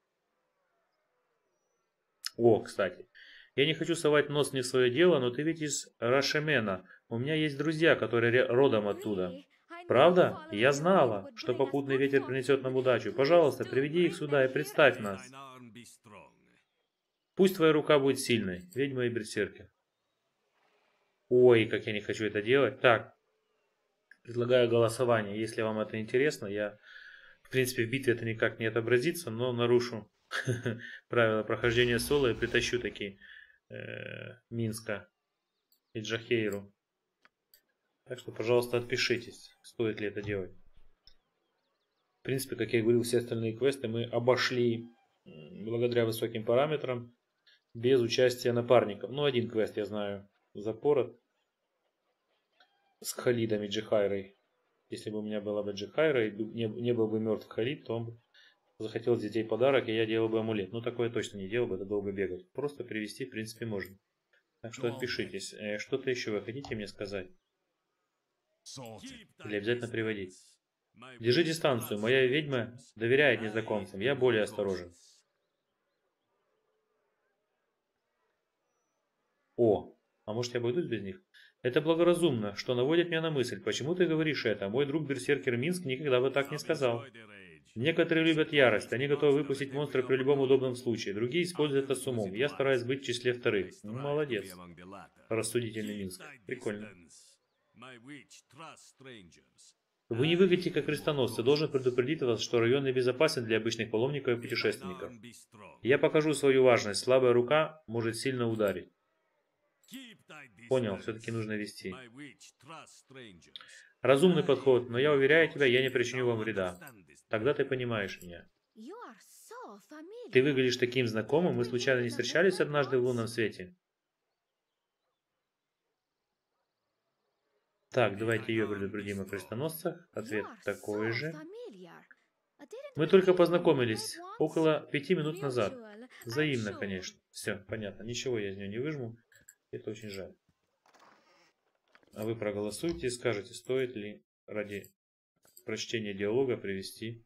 О, кстати. Я не хочу совать нос не в свое дело, но ты ведь из Рашемена. У меня есть друзья, которые родом оттуда. Правда? Я знала, что попутный ветер принесет нам удачу. Пожалуйста, приведи их сюда и представь нас. Пусть твоя рука будет сильной, ведьма и берсеркер. Ой, как я не хочу это делать. Так, предлагаю голосование. Если вам это интересно, я, в принципе, в битве это никак не отобразится, но нарушу правила прохождения соло и притащу такие Минска и Джахейру. Так что, пожалуйста, отпишитесь, стоит ли это делать. В принципе, как я говорил, все остальные квесты мы обошли благодаря высоким параметрам, без участия напарников. Ну, один квест я знаю, запорот с Халидом и Джихайрой. Если бы у меня была бы Джихайра и не был бы мертв Халид, то он бы захотел детей подарок, и я делал бы амулет. Ну, такое точно не делал бы, это долго бегать. Просто привести, в принципе, можно. Так что отпишитесь. Что-то еще вы хотите мне сказать? Или обязательно приводить? Держи дистанцию. Моя ведьма доверяет незнакомцам. Я более осторожен. О, а может я обойдусь без них? Это благоразумно, что наводит меня на мысль. Почему ты говоришь это? Мой друг Берсеркер Минск никогда бы так не сказал. Некоторые любят ярость. Они готовы выпустить монстра при любом удобном случае. Другие используют это с умом. Я стараюсь быть в числе вторых. Молодец. Рассудительный Минск. Прикольно. Вы не выглядите как крестоносцы. Должен предупредить вас, что район небезопасен для обычных паломников и путешественников. Я покажу свою важность. Слабая рука может сильно ударить. Понял, все-таки нужно вести. Разумный подход, но я уверяю тебя, я не причиню вам вреда. Тогда ты понимаешь меня. Ты выглядишь таким знакомым, мы случайно не встречались однажды в лунном свете? Так, давайте ее предупредим о крестоносцах. Ответ такой же. Мы только познакомились около 5 минут назад. Взаимно, конечно. Все, понятно. Ничего я из нее не выжму. Это очень жаль. А вы проголосуйте и скажете, стоит ли ради прочтения диалога привести.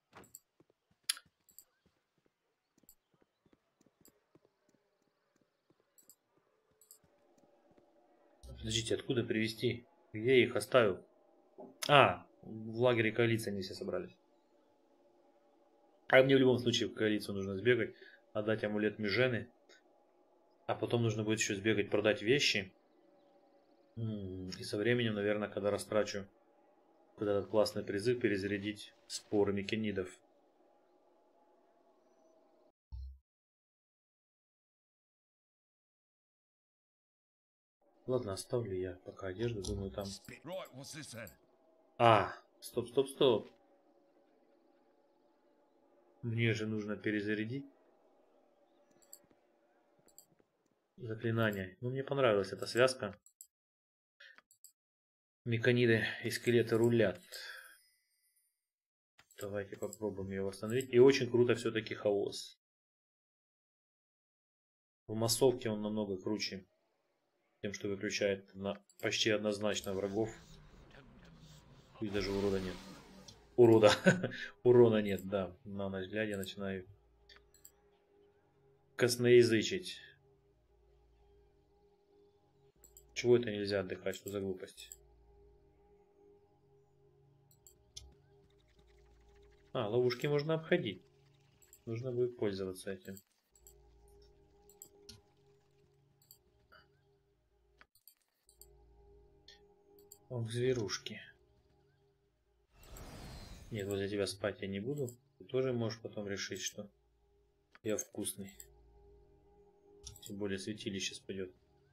Подождите, откуда привести? Где я их оставил? А, в лагере коалиции они все собрались. А мне в любом случае в коалицию нужно сбегать, отдать амулет Межены. А потом нужно будет еще сбегать, продать вещи. И со временем, наверное, когда растрачу Вот этот классный призыв перезарядить споры микенидов. Ладно, оставлю я пока одежду, думаю там... Right, what's this then? Стоп, стоп, стоп. Мне же нужно перезарядить заклинание. Ну, мне понравилась эта связка. Меканиды и скелеты рулят. Давайте попробуем ее восстановить. И очень круто все-таки хаос. В массовке он намного круче. Тем, что выключает почти однозначно врагов. И даже урода нет. Урона нет, да. На ночь глядя начинаю косноязычить. Чего это нельзя отдыхать? Что за глупость? Ловушки можно обходить. Нужно будет пользоваться этим. Ох, зверушки. Нет, возле тебя спать я не буду. Ты тоже можешь потом решить, что я вкусный. Тем более святилище спадет.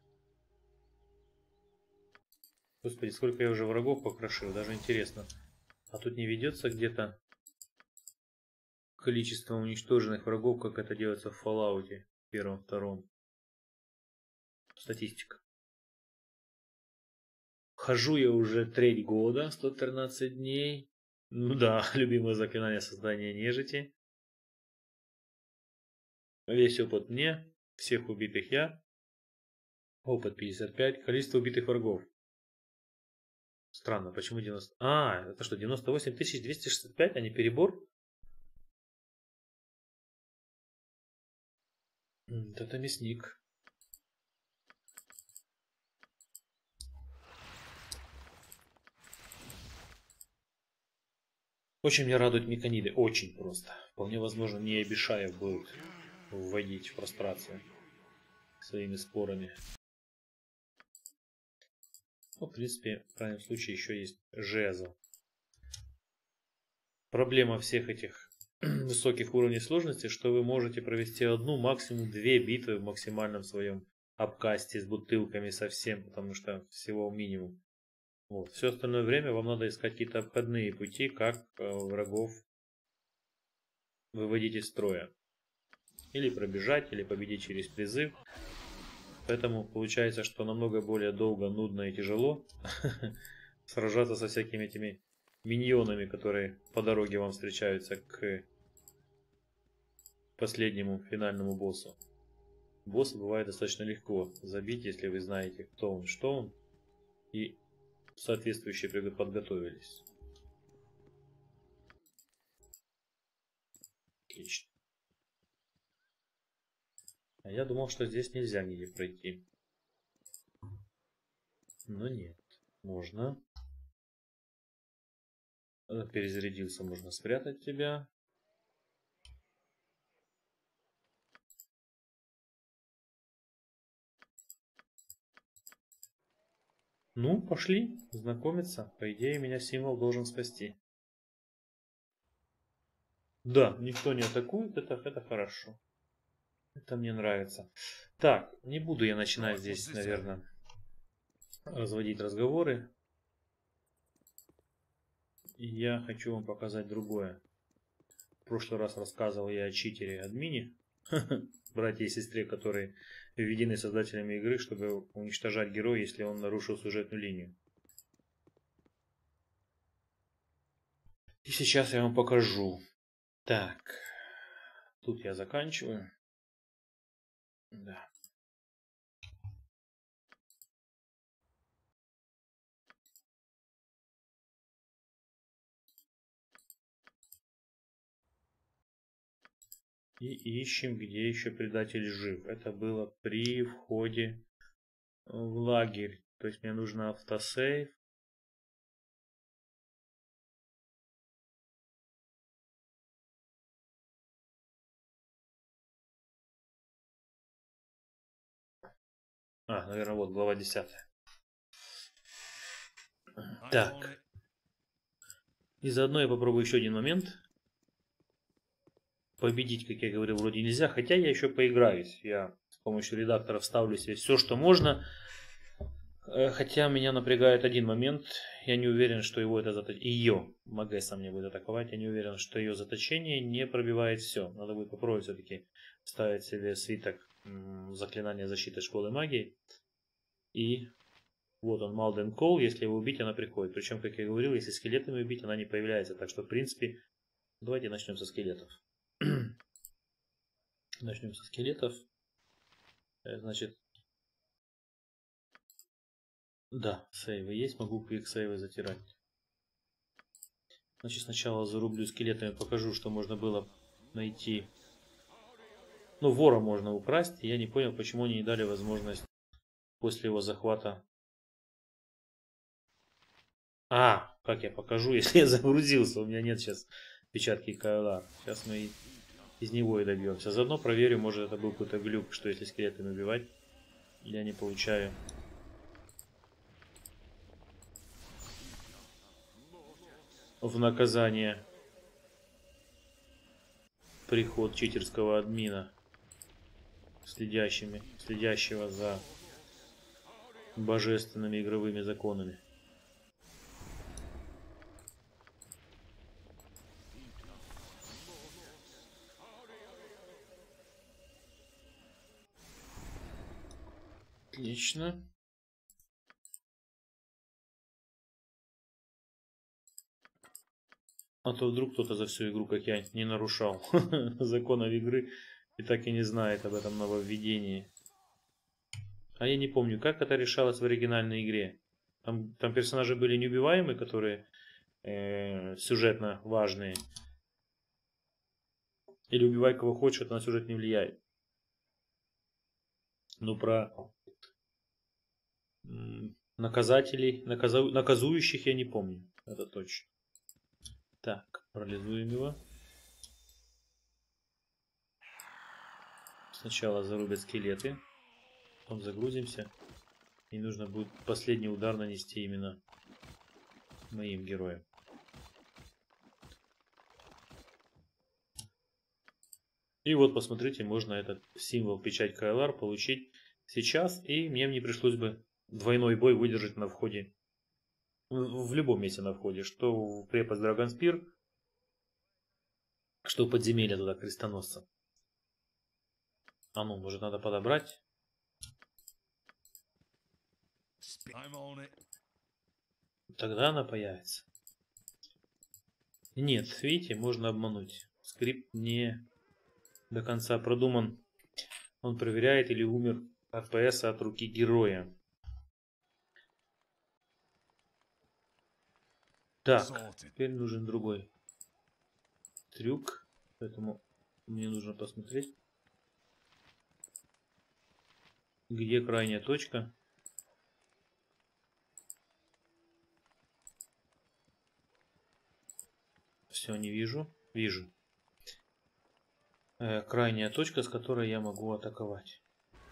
Господи, сколько я уже врагов покрошил. Даже интересно. А тут не ведется где-то количество уничтоженных врагов, как это делается в Fallout первом, втором. Статистика. Хожу я уже треть года, 113 дней. Ну да, любимое заклинание создания нежити. Весь опыт мне, всех убитых я. Опыт 55, количество убитых врагов. Странно, почему 90... это что, 98 265, а не перебор? Это мясник. Очень меня радуют меканиды, очень просто. Вполне возможно, не Абишаев будет вводить в прострацию своими спорами. Ну, в принципе, в крайнем случае еще есть жезл. Проблема всех этих высоких уровней сложности, что вы можете провести одну, максимум две битвы в максимальном своем обкасте с бутылками совсем, потому что всего минимум. Вот. Все остальное время вам надо искать какие-то обходные пути, как врагов выводить из строя. Или пробежать, или победить через призыв. Поэтому получается, что намного более долго, нудно и тяжело сражаться со всякими этими миньонами, которые по дороге вам встречаются к последнему финальному боссу. Босса бывает достаточно легко забить, если вы знаете, кто он, что он, и соответствующе подготовились. Отлично. А я думал, что здесь нельзя нигде пройти. Но нет, можно. Перезарядился, можно спрятать тебя. Ну, пошли знакомиться. По идее, меня символ должен спасти. Да, никто не атакует, это хорошо. Это мне нравится. Так, не буду я начинать здесь, наверное, разводить разговоры. Я хочу вам показать другое. В прошлый раз рассказывал я о читере-админе, братья и сестре, которые введены создателями игры, чтобы уничтожать героя, если он нарушил сюжетную линию. И сейчас я вам покажу. Так, тут я заканчиваю. Да. И ищем, где еще предатель жив. Это было при входе в лагерь. То есть мне нужно автосейв. Наверное, вот глава 10. Так. И заодно я попробую еще один момент. Победить, как я говорил, вроде нельзя, хотя я еще поиграюсь. Я с помощью редактора вставлю себе все, что можно. Хотя меня напрягает один момент. Я не уверен, что его это заточение... Ее, Магесса мне будет атаковать. Я не уверен, что ее заточение не пробивает все. Надо будет попробовать все-таки ставить себе свиток заклинания защиты школы магии. И вот он, Малден Кол. Если его убить, она приходит. Причем, как я говорил, если скелетами убить, она не появляется. Так что, в принципе, давайте начнем со скелетов. Начнем со скелетов. Значит, да, сейвы есть, могу квик-сейвы затирать. Значит, сначала зарублю скелетами, покажу, что можно было найти. Ну, вора можно украсть. Я не понял, почему они не дали возможность после его захвата. Как я покажу, если я загрузился. У меня нет сейчас печатки КЛА. Сейчас мы из него и добьемся. Заодно проверю, может это был какой-то глюк, что если скелетами убивать, я не получаю. В наказание приход читерского админа, следящего за божественными игровыми законами. Отлично. А то вдруг кто-то за всю игру, как я, не нарушал законов игры и так и не знает об этом нововведении. А я не помню, как это решалось в оригинальной игре. Там персонажи были неубиваемые, которые сюжетно важные. Или убивай кого хочешь, это на сюжет не влияет. Ну, про наказателей, наказующих я не помню. Это точно. Так, парализуем его. Сначала зарубят скелеты. Потом загрузимся. И нужно будет последний удар нанести именно моим героям. И вот, посмотрите, можно этот символ печать КЛР получить сейчас. И мне не пришлось бы двойной бой выдержать на входе. В любом месте на входе. Что в крепость Драгонспир, что в подземелье туда крестоносца. А ну, может, надо подобрать? Тогда она появится. Нет, видите, можно обмануть. Скрипт не до конца продуман. Он проверяет, или умер АПС от руки героя. Так, теперь нужен другой трюк. Поэтому мне нужно посмотреть, где крайняя точка. Все, не вижу. Вижу. Крайняя точка, с которой я могу атаковать.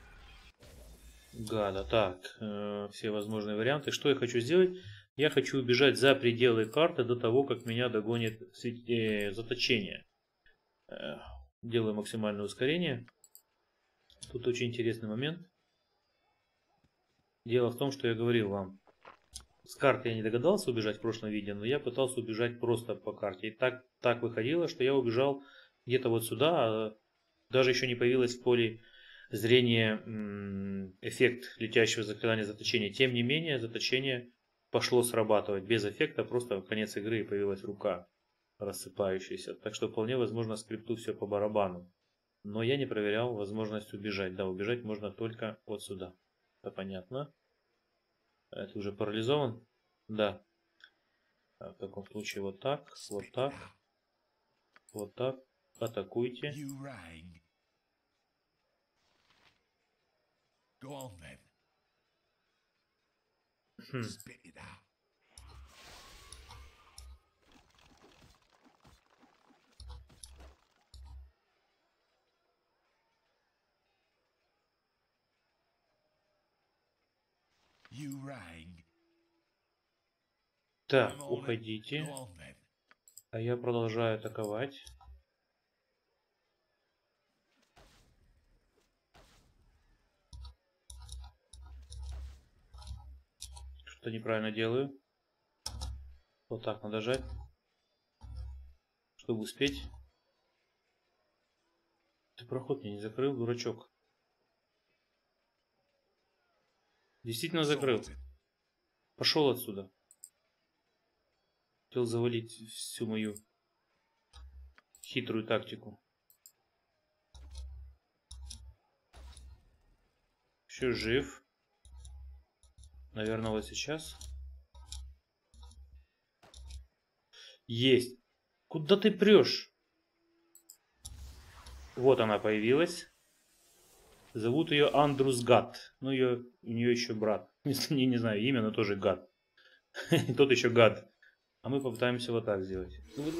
Гада. Так, все возможные варианты. Что я хочу сделать? Я хочу убежать за пределы карты до того, как меня догонит заточение. Делаю максимальное ускорение. Тут очень интересный момент. Дело в том, что я говорил вам. С карты я не догадался убежать в прошлом видео, но я пытался убежать просто по карте. И так выходило, что я убежал где-то вот сюда, а даже еще не появилось в поле зрения эффект летящего заклинания заточения. Тем не менее, заточение пошло срабатывать без эффекта, просто в конец игры появилась рука рассыпающаяся. Так что вполне возможно скрипту все по барабану. Но я не проверял возможность убежать. Да, убежать можно только вот сюда. Это понятно. Это уже парализован? Да. В таком случае вот так, вот так, вот так. Атакуйте. Так, уходите. А я продолжаю атаковать. Что-то неправильно делаю. Вот так надо жать, чтобы успеть. Ты проход мне не закрыл, дурачок. Действительно закрыл. Пошел отсюда. Хотел завалить всю мою хитрую тактику. Еще жив. Наверное, вот сейчас. Есть. Куда ты прешь? Вот она появилась. Зовут ее Андрус Гад. Ну, у нее еще брат. Не знаю имя, но тоже Гад. Тот еще Гад. А мы попытаемся вот так сделать.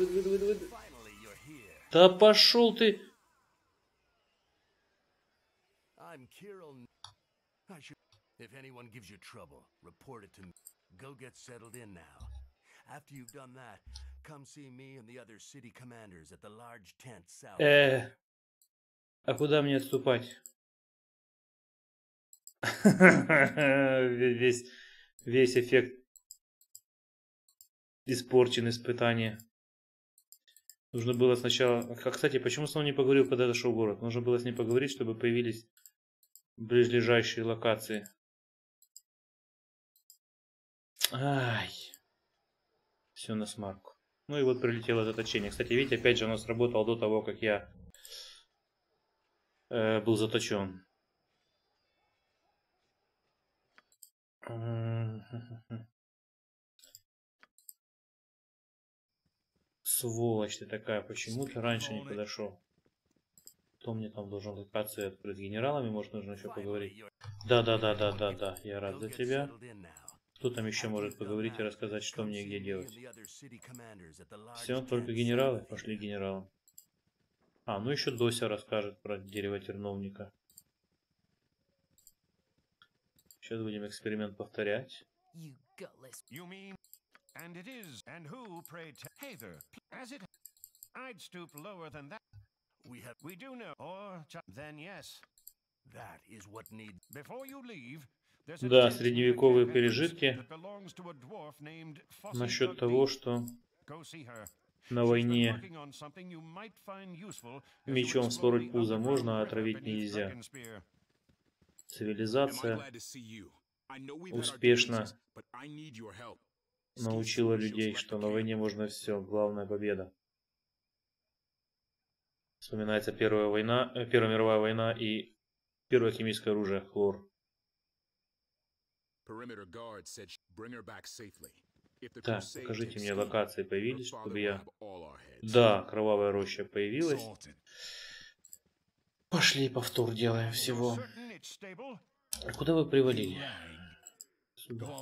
Да пошел ты! If anyone gives you trouble, report it to me. Go get settled in now. After you've done that, come see me and the other city commanders at the large tent south. А куда мне отступать? Весь эффект испорчен, испытание. Нужно было сначала... Кстати, почему с ним не поговорил, когда зашел в город? Нужно было с ним поговорить, чтобы появились ближайшие локации. Ай. Все на смарку. Ну и вот прилетело заточение. Кстати, видите, опять же оно сработало до того, как я был заточен. Сволочь ты такая, почему ты раньше не подошел? Кто мне там должен локации открыть? С генералами, может, нужно еще поговорить? Да, я рад за тебя. Кто там еще может поговорить и рассказать, что мне и где делать? Все, только генералы? Пошли к генералам. А, ну еще Дося расскажет про дерево терновника. Сейчас будем эксперимент повторять. You mean, and it is, and who, pray tell? Hey there, as it, I'd stoop lower than that. We do know, or then yes, that is what need. Before you leave, there's a Да, tent средневековые that пережитки belongs to a dwarf named Fossy насчет Dugby. того, что Go see her. на She's been войне working on something you might find useful as you мечом explore спороть the пузо underground можно, а river отравить beneath нельзя. Dragonspear. Цивилизация успешно научила людей, что на войне можно все, главная победа. Вспоминается Первая мировая война и первое химическое оружие, хлор. Так, покажите мне локации появились, чтобы я... Да, кровавая роща появилась. Пошли повтор делаем всего. А куда вы привалили? Сюда.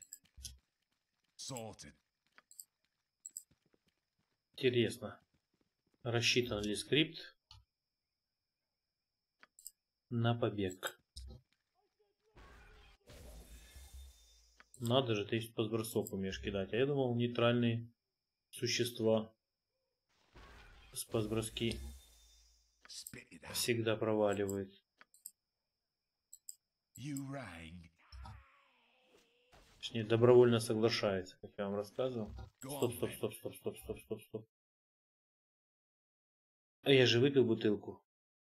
Интересно, рассчитан ли скрипт на побег? Надо же, ты спасбросок умеешь кидать. А я думал, нейтральные существа спасброски всегда проваливают. Точнее, добровольно соглашается, как я вам рассказывал. Стоп. А я же выпил бутылку.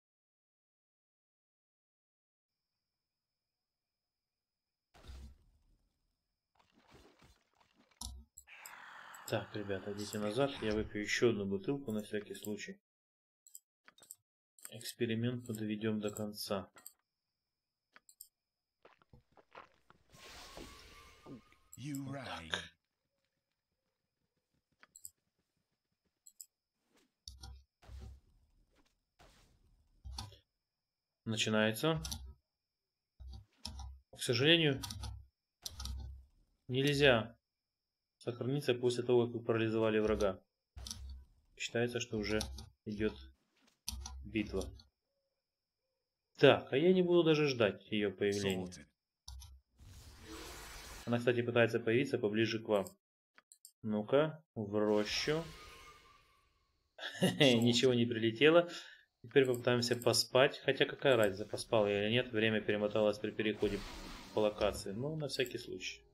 Так, ребята, идите назад. Я выпью еще одну бутылку на всякий случай. Эксперимент мы доведем до конца. Так. Начинается. К сожалению, нельзя сохраниться после того, как вы парализовали врага. Считается, что уже идет битва. Так, а я не буду даже ждать ее появления. Она, кстати, пытается появиться поближе к вам. Ну-ка, в рощу. Ничего не прилетело. Теперь попытаемся поспать. Хотя какая разница, поспал я или нет. Время перемоталось при переходе по локации. Ну, на всякий случай.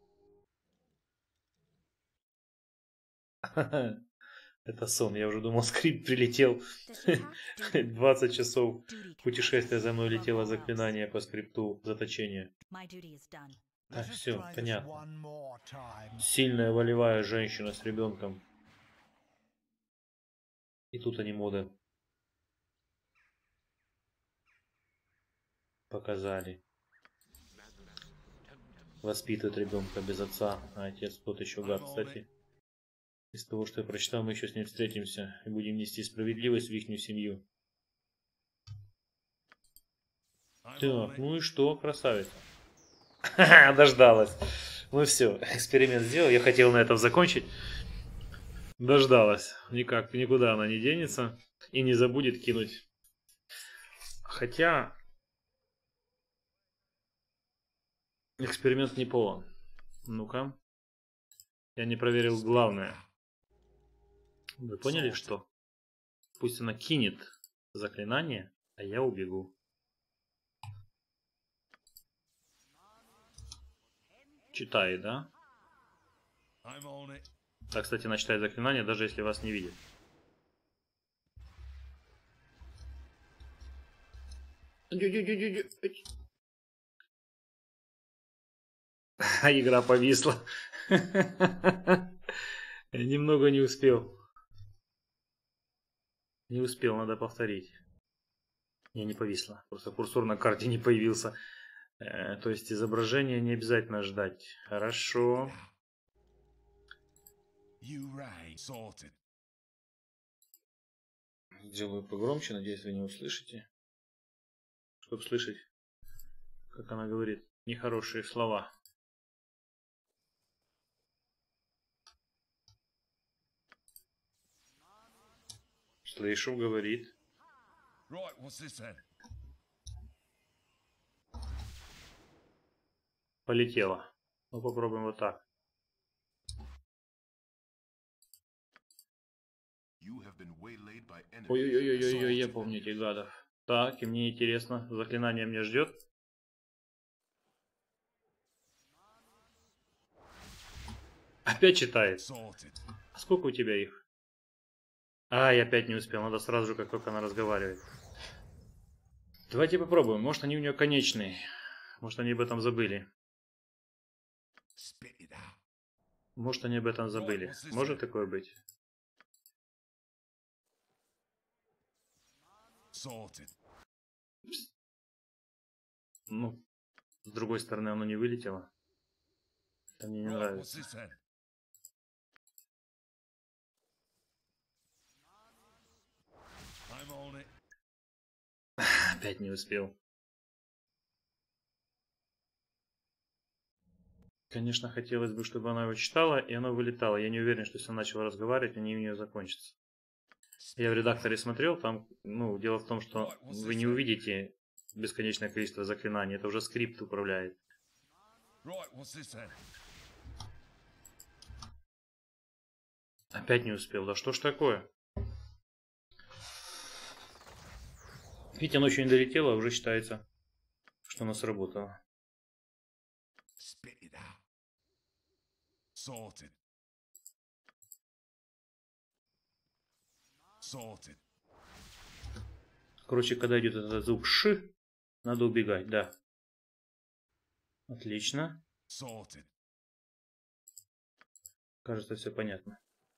Это сон. Я уже думал, скрипт прилетел. 20 часов путешествия за мной летело заклинание по скрипту заточения. Так, все, понятно. Сильная волевая женщина с ребенком. И тут они моды показали. Воспитывает ребенка без отца, а отец тот еще гад, кстати. Из того, что я прочитал, мы еще с ним встретимся и будем нести справедливость в ихнюю семью. Так, ну и что, красавица? Дождалась. Ну все, эксперимент сделал. Я хотел на этом закончить. Дождалась. Никак, никуда она не денется и не забудет кинуть. Хотя эксперимент не полон. Ну-ка. Я не проверил главное. Вы поняли, что? Пусть она кинет заклинание, а я убегу. Читает, да? Так, кстати, она читает заклинание, даже если вас не видит. А игра повисла. Немного не успел. Не успел, надо повторить. Не повисла. Просто курсор на карте не появился. То есть изображение не обязательно ждать. Хорошо. Сделаю погромче, надеюсь, вы не услышите. Чтобы слышать, как она говорит, нехорошие слова. Слышу, говорит. Полетела. Ну попробуем вот так. Ой-ой-ой-ой-ой, я помню этих гадов. Так, и мне интересно, заклинание меня ждет. Опять читает. А сколько у тебя их? А, я опять не успел, надо сразу же, как только она разговаривает. Давайте попробуем, может они у нее конечные. Может они об этом забыли. Может они об этом забыли. Может такое быть? Ну, с другой стороны, оно не вылетело. Это мне не нравится. Опять не успел. Конечно, хотелось бы, чтобы она его читала, и оно вылетало. Я не уверен, что если она начала разговаривать, они у нее закончатся. Я в редакторе смотрел, там, ну, дело в том, что вы не увидите бесконечное количество заклинаний. Это уже скрипт управляет. Опять не успел. Да что ж такое? Видите, оно еще не долетело, а уже считается, что оно сработало. Короче, когда идет этот звук «ш», надо убегать, да. Отлично. Кажется, все понятно.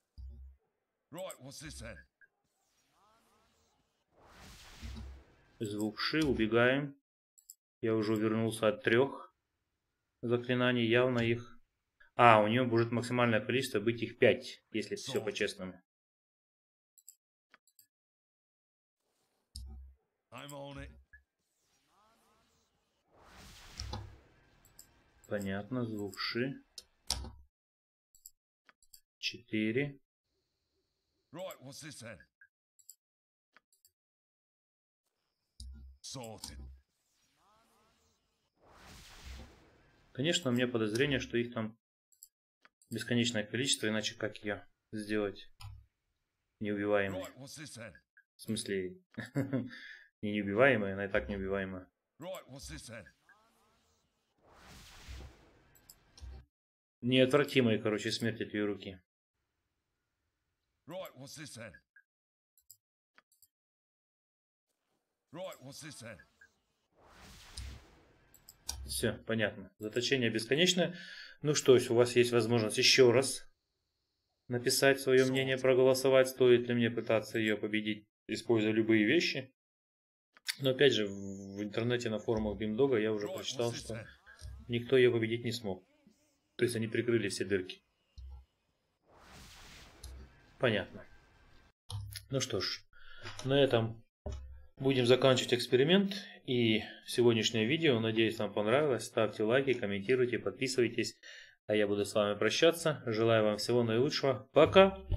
Звук «ш», убегаем. Я уже увернулся от 3 заклинаний, явно их... А, у нее будет максимальное количество быть их 5, если все по-честному. Понятно, звук «ш». 4. Конечно, у меня подозрение, что их там бесконечное количество, иначе как ее сделать? неубиваемой. Right, what's this then? В смысле, не неубиваемая, она и так неубиваемая. Right, what's this then? Неотвратимая, короче, смерть от ее руки. Right, what's this then? Right, what's this then? Все, понятно. Заточение бесконечное. Ну что ж, у вас есть возможность еще раз написать свое мнение, проголосовать, стоит ли мне пытаться ее победить, используя любые вещи. Но опять же, в интернете на форумах Бимдога я уже прочитал, что никто ее победить не смог. То есть они прикрыли все дырки. Понятно. Ну что ж, на этом будем заканчивать эксперимент и сегодняшнее видео. Надеюсь, вам понравилось. Ставьте лайки, комментируйте, подписывайтесь. А я буду с вами прощаться. Желаю вам всего наилучшего. Пока!